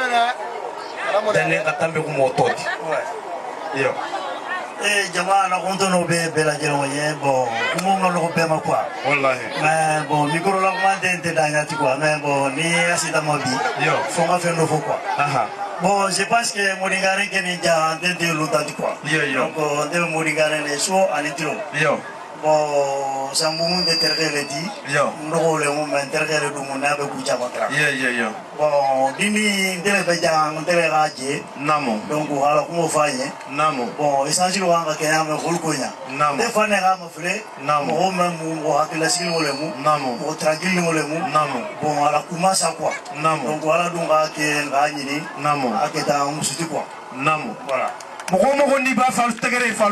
dane katambe ku mototi yo jamaa na konto no be bela jero ye bon kumo no be ma quoi wallahi mais bon micro la commande de danga ti quoi mais bon ni asita mobi yo faut ma faire no fo quoi bon je pense que Moringare keni ja de l'autre quoi yo donc de Moringare les so anitro yo bon sambu de terre di yo ndo le mo men terre du mo na be ku jabatra yo bon dini de be ja mo terre raje namo donc ala ko mo faye namo bon essentiel wanga ke na me holkonya namo de fane ga mo fle namo o men mo hakila sil mo le mo namo o tranquille mo le mo namo bon ala kuma sa quoi namo donc ala dunga ke ga nyini namo aketa mo suti quoi namo voilà mo ni ba fal tegere fal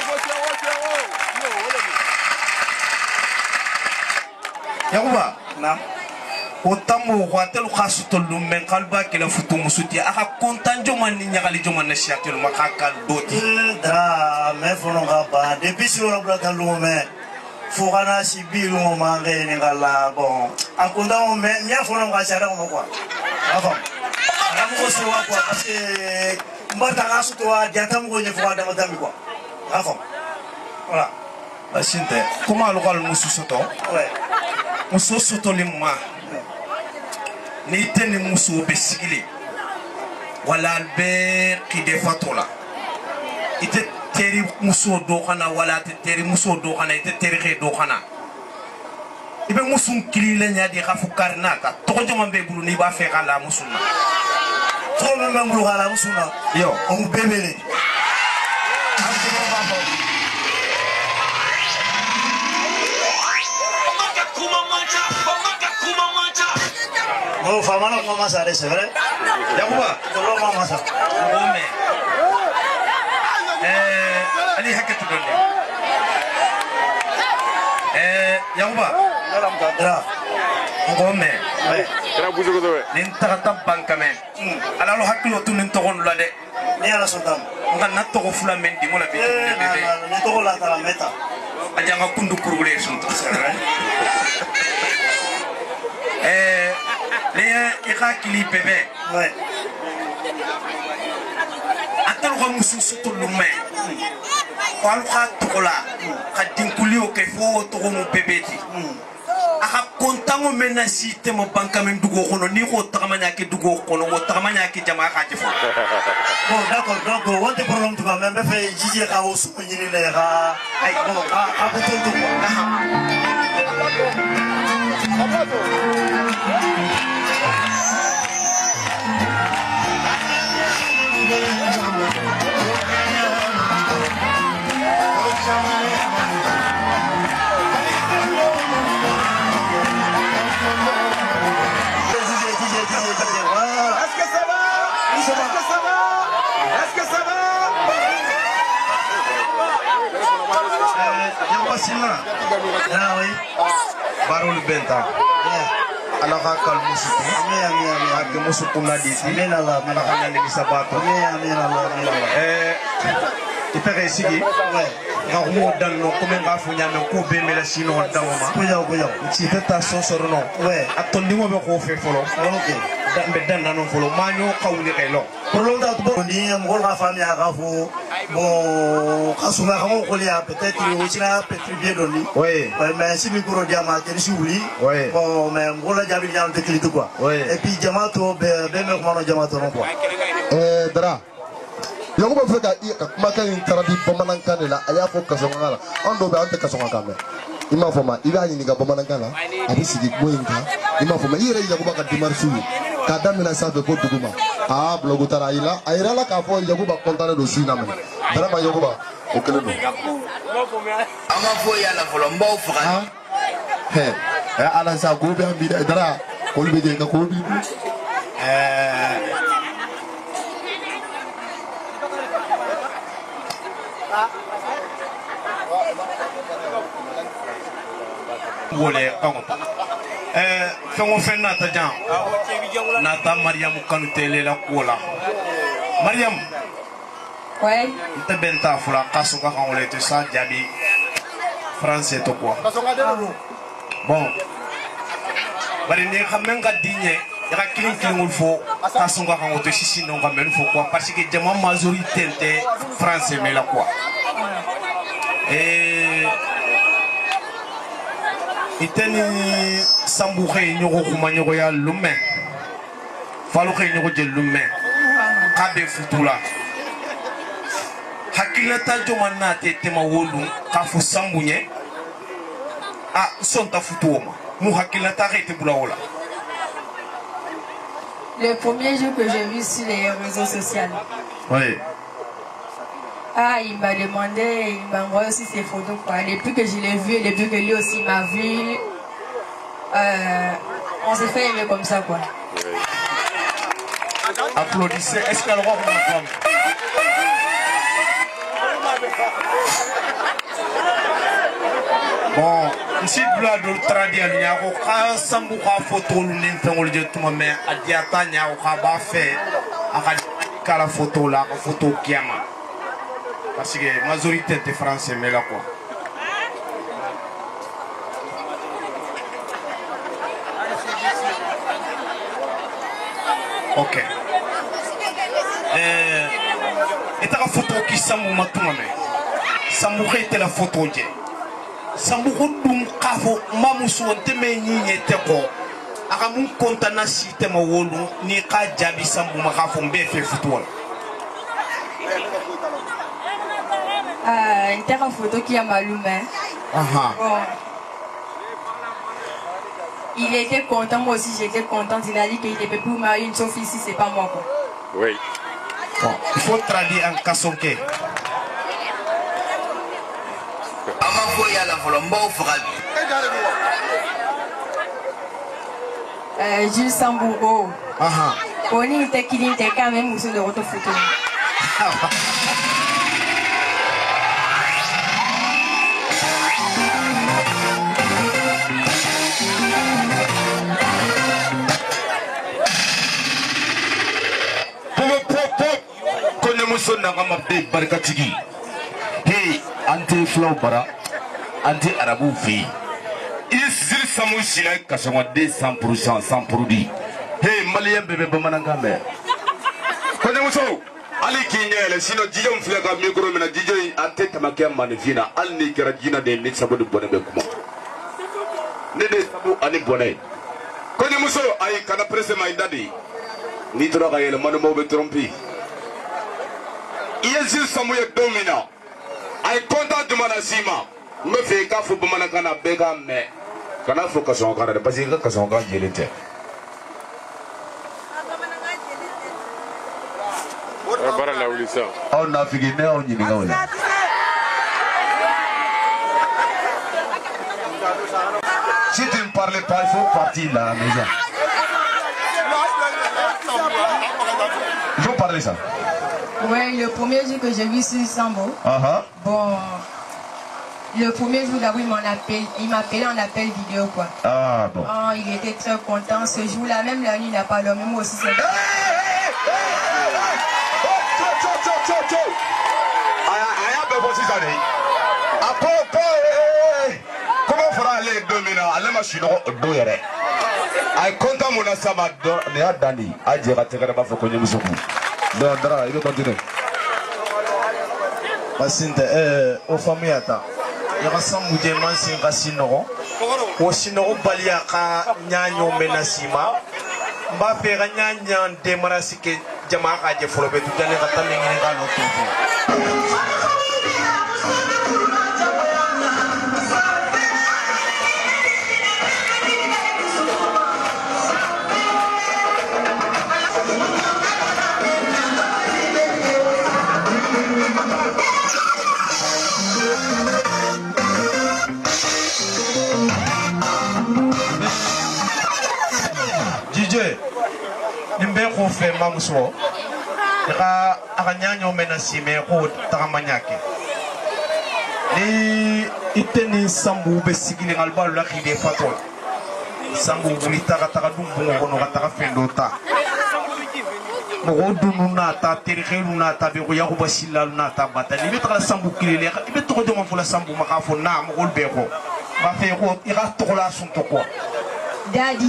yakuba na otamu hotel khasuto lumen kalba kila futu musuti aka kontanjo man ni nyagali joman na shatel makaka doti dra me fono ngaba depuis sur la blata lumen fogana sibilu mo mangé ni ngala bon akonda mo me nya fono ngashara mo quoi avant ala mo so wa quoi parce que mbata khasuto wa diatam go nyefa da madami quoi avant voilà basinte comment le gal mususoto ouais muso sotolimma ni teni muso be sigili wala be kide fatola ite teri muso do kana wala te teri muso do kana ite teri ke do kana ibe musun kilile nyadi khafu karnaka to joma be bulu ni ba fe kala musuna to me mbulu kala musuna yo on bebele kuma Non, Famana commence à aller, c'est vrai. Yacouba, Tolo commence à. Ngome. Ali hakatu donne. Yacouba. Ngome. Kira buju ko do. Nin tagata bankame. Ala lo hakilo tu nin togon la de. Ni ala sultan. Nga na togo fula mendi mo la bi. Ni togo la ta meta. Aja nga kundu kurugule sunta. Les Irakili bébé. Ouais. Attends, on va se tout le monde. Quand on va au faut mon bébé. A content menasi te mo banka men dugo kono ni ko tagamanya ke dugo kono ko tagamanya ke jama ka jefo. Bon d'accord donc on te problème tu vas même faire Gigi ka o su ni le ra ay bon a ko to Sina. Ah oui. Barul benta. Ala ka kal musuku. Amin. Ak musuku na di. Amin Allah. Ala ka ni sabato. Amin Allah. Ipere sigi. Nga mo dan no comme nga funya me ko be mela sino dawoma. Kuya. Ci tata so soro no. Ouais. Atondi mo be ko fe folo. OK. Dambe dan nanon folo. Manyo kawni kelo. Problème da to ni mo la famille a fo. Bon, Kasuma, on peut-être aussi là, peut-être bien donné. Oui. Mais si micro diamant, tu es oui. Oui. Bon, mais on l'a déjà vu dans le clip quoi. Oui. Et puis diamant, ben même comment diamant non quoi. Dara. Yango ba feka maka in tarabi bamanan la aya fo kasonga la ando be ante kasonga kame ima foma iba ni ga bamanan la abi sigi moyinka ima foma ire yago ba ka dimarsu ka damina sa be ko duguma ah blogu tara ila ayira la ka fo yago ba kontane do sina me dara ma yago ba o kele no ama fo ya la folo mbaw fuka he ala sa go be ambi dara ko be je ka ko bi wole kangoto fengo fenna ta jam nata Mariam Kanouté la kola Mariam ouais nte benta fula kaso ka kan wole te sa jabi français to quoi bon bari ne xamen ga digne ya kilin kilin fo kaso ka kan wote sisi non ga men fo quoi parce que jama majorité te français mais la quoi iteni sambu xey ñogo kuma ñogo ya lumme falu xey ñogo jël lumme xabe futula hakila ta joma nate tema wolu ka fu sambu ñe a sonta futuoma mu hakila ta xey te bula wala. Le premier jour que j'ai vu sur les réseaux sociaux. Oui. Ah, il m'a demandé, il m'a envoyé aussi ses photos quoi. Depuis que je l'ai vu, depuis que lui aussi m'a vu, on s'est fait aimer comme ça quoi. Applaudissez. Est-ce qu'elle rend une femme? Bon, ici Blado Tradia Niako, quand Sambuka photo l'unité de tout mais à Diata Niako va faire à la photo là, la photo Kiama. Parce que la majorité des Français, mais là quoi. Ok. Et la photo qui s'amou matoumame. Sambouré était la photo. Sambourou dum kafo mamoussou teme ni eteko. Akamun kontana si tema wolu ni ka jabi sambou makafo mbe fait photo. Une terre photo qui a malumé. Bon. Il était content, moi aussi j'étais contente. Il a dit qu'il ne peut plus marier une sauf ici, c'est pas moi quoi. Oui. Bon, il faut traduire en kasonke. Jules Sambourgo. On était qui était quand même monsieur de retour photo. Muso nangama de barkatigi. Hey, anti flow bara, anti arabu fi. Isil samu sila kasonga de 100%, 100%. Hey, malien bebe bamanangame. Kone muso, ali kinyele sino jijo mflega mikro mina jijo ante tamakia manifina. Al ni kera jina de ni sabu de bone bekuma. Ne de sabu ani bone. Kone muso, ay kana prese maindadi. Ni droga yele manu mo be trompi. Yesu Samuel Domina. I contact the Manasima. Me fait qu'à fou Manakana Bega me. Quand il faut que son canard, parce que son canard il était. On a fini, on y est. Si tu ne parlais pas, il faut partir là à la maison. Il faut parler ça. Oui, le premier jour que j'ai vu sur Sambo, bon, le premier jour d'abord il m'a appelé en appel vidéo quoi. Ah bon. Oh, il était très content ce jour-là, même la nuit il n'a pas dormi, moi aussi c'est comment fera aller dominer? Allez ma chino doyere. Ay konta mona sama do ne adani ajira tegara ba foko nyemuso ku. Dara, il va continuer. Basinte o famille ata. Ya kasamu je mansin kasino. O sino balia ka nyanyo menasima. Mba fe ga nyanya de marasike jamaa ka je folobe tu jale ka tamingi ga no tutu. Nimbe ko fe mamso ka akanyanyo menasime ko takamanyake ni iteni sambu be sigile ngalba la khide fato sambu bulita ka dumbu ko no ka fendota mo dunu na ta terikhelu na ta be ko ya ko basila na ta batali be ta sambu kilele be to ko joma fula sambu makafo na mo gol be ko ba fe ko ira to la sun to ko daddy.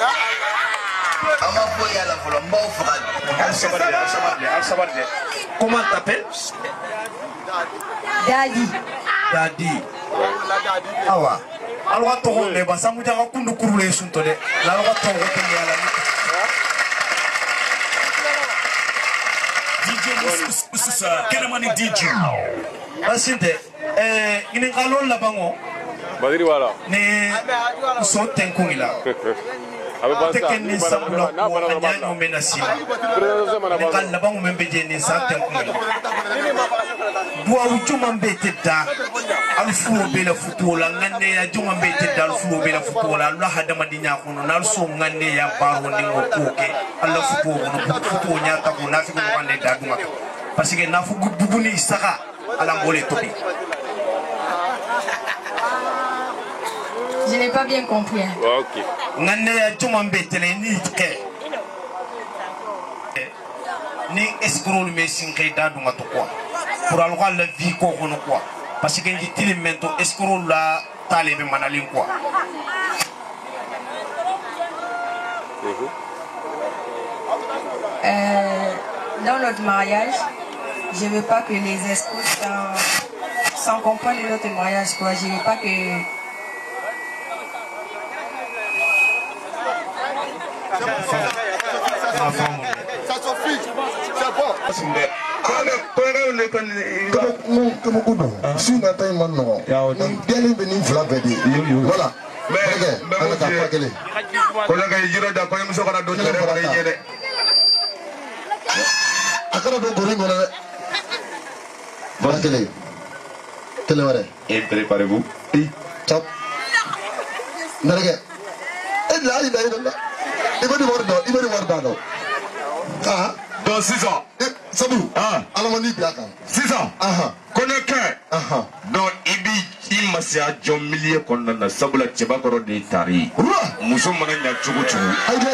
Comment t'appelles? Daddy. Daddy. Awa. Alors to ne ba samu jaga kundu kurule sunto de. La lo to ko yala. DJ Musa, Kelemani DJ. Asinte ine kalon la bango. Badiri wala. Ne so tenkungila. Teken ni samula ko nyanyo menasima ne kala bangu membeje ni sa tenkungila duwa ujuma mbete da alfu bela futola ngane ya juma mbete da alfu bela futola Allah hadama dinya kuno na so ngane ya baro ni ngokoke Allah futo kuno futo nyata ko nafi ko ngane da duma parce que nafu buguni saka ala ngole tobi. Je n'ai pas bien compris. Ok. Ni escrow me sinke da dunga to quoi. Pour alors la vie ko kono quoi. Parce que dit mento escrow la talebe manalin quoi. Dans notre mariage, je veux pas que les escrocs s'en comprennent de notre mariage quoi. Je veux pas que ça suffit, c'est bon. Comment kudo? Si on attend maintenant, bien les bénis fla béni. Voilà. Mais on a pas quel. Kolega yiro da koyem so kana do tere bare yede. Akara do gori ngona. Voilà quel. Quel est Et préparez-vous. Top. Narege. Et là il est là. I bɛ ni wari dɔn donc sisan sabu ala ma ni bila kan sisan ko ne kɛ donc i bi i masaya jɔ milieu kɔnɔna na sabula cɛbakɔrɔ de ye tari muso mana ɲa cogo cogo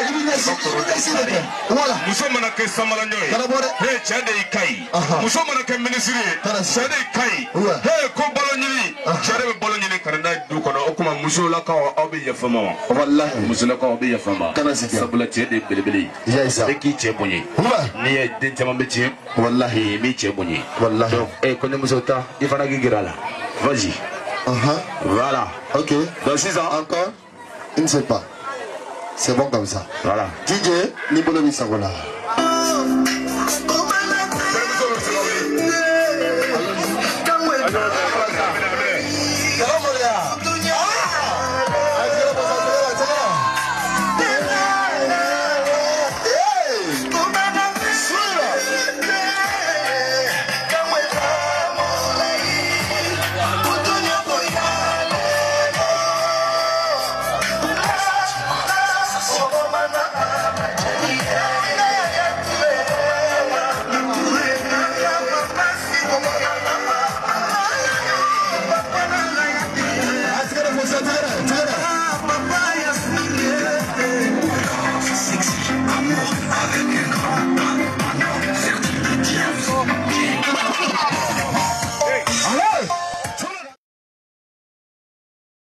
muso mana kɛ samalaɲɔ ye he cɛ de y'i ka ɲi muso mana kɛ minisiri ye cɛ de y'i ka ɲi he ko balo ɲini cɛ de bɛ balo ɲini ka na n'a ye du kɔnɔ o tuma musolakaw aw bɛ yafa ma wa musolakaw aw bɛ yafa ma sabula cɛ de ye belebele ye e k'i cɛ bonya n'i ye den caman bɛ tiɲɛ walahi i b'i cɛ bonya donc ko ne muso ta i fana k'i gɛrɛ a la vas-y. Voilà. Ok. Donc 6 ans encore. Il ne sait pas. C'est bon comme ça. Voilà. DJ, Nibolo Bisagola.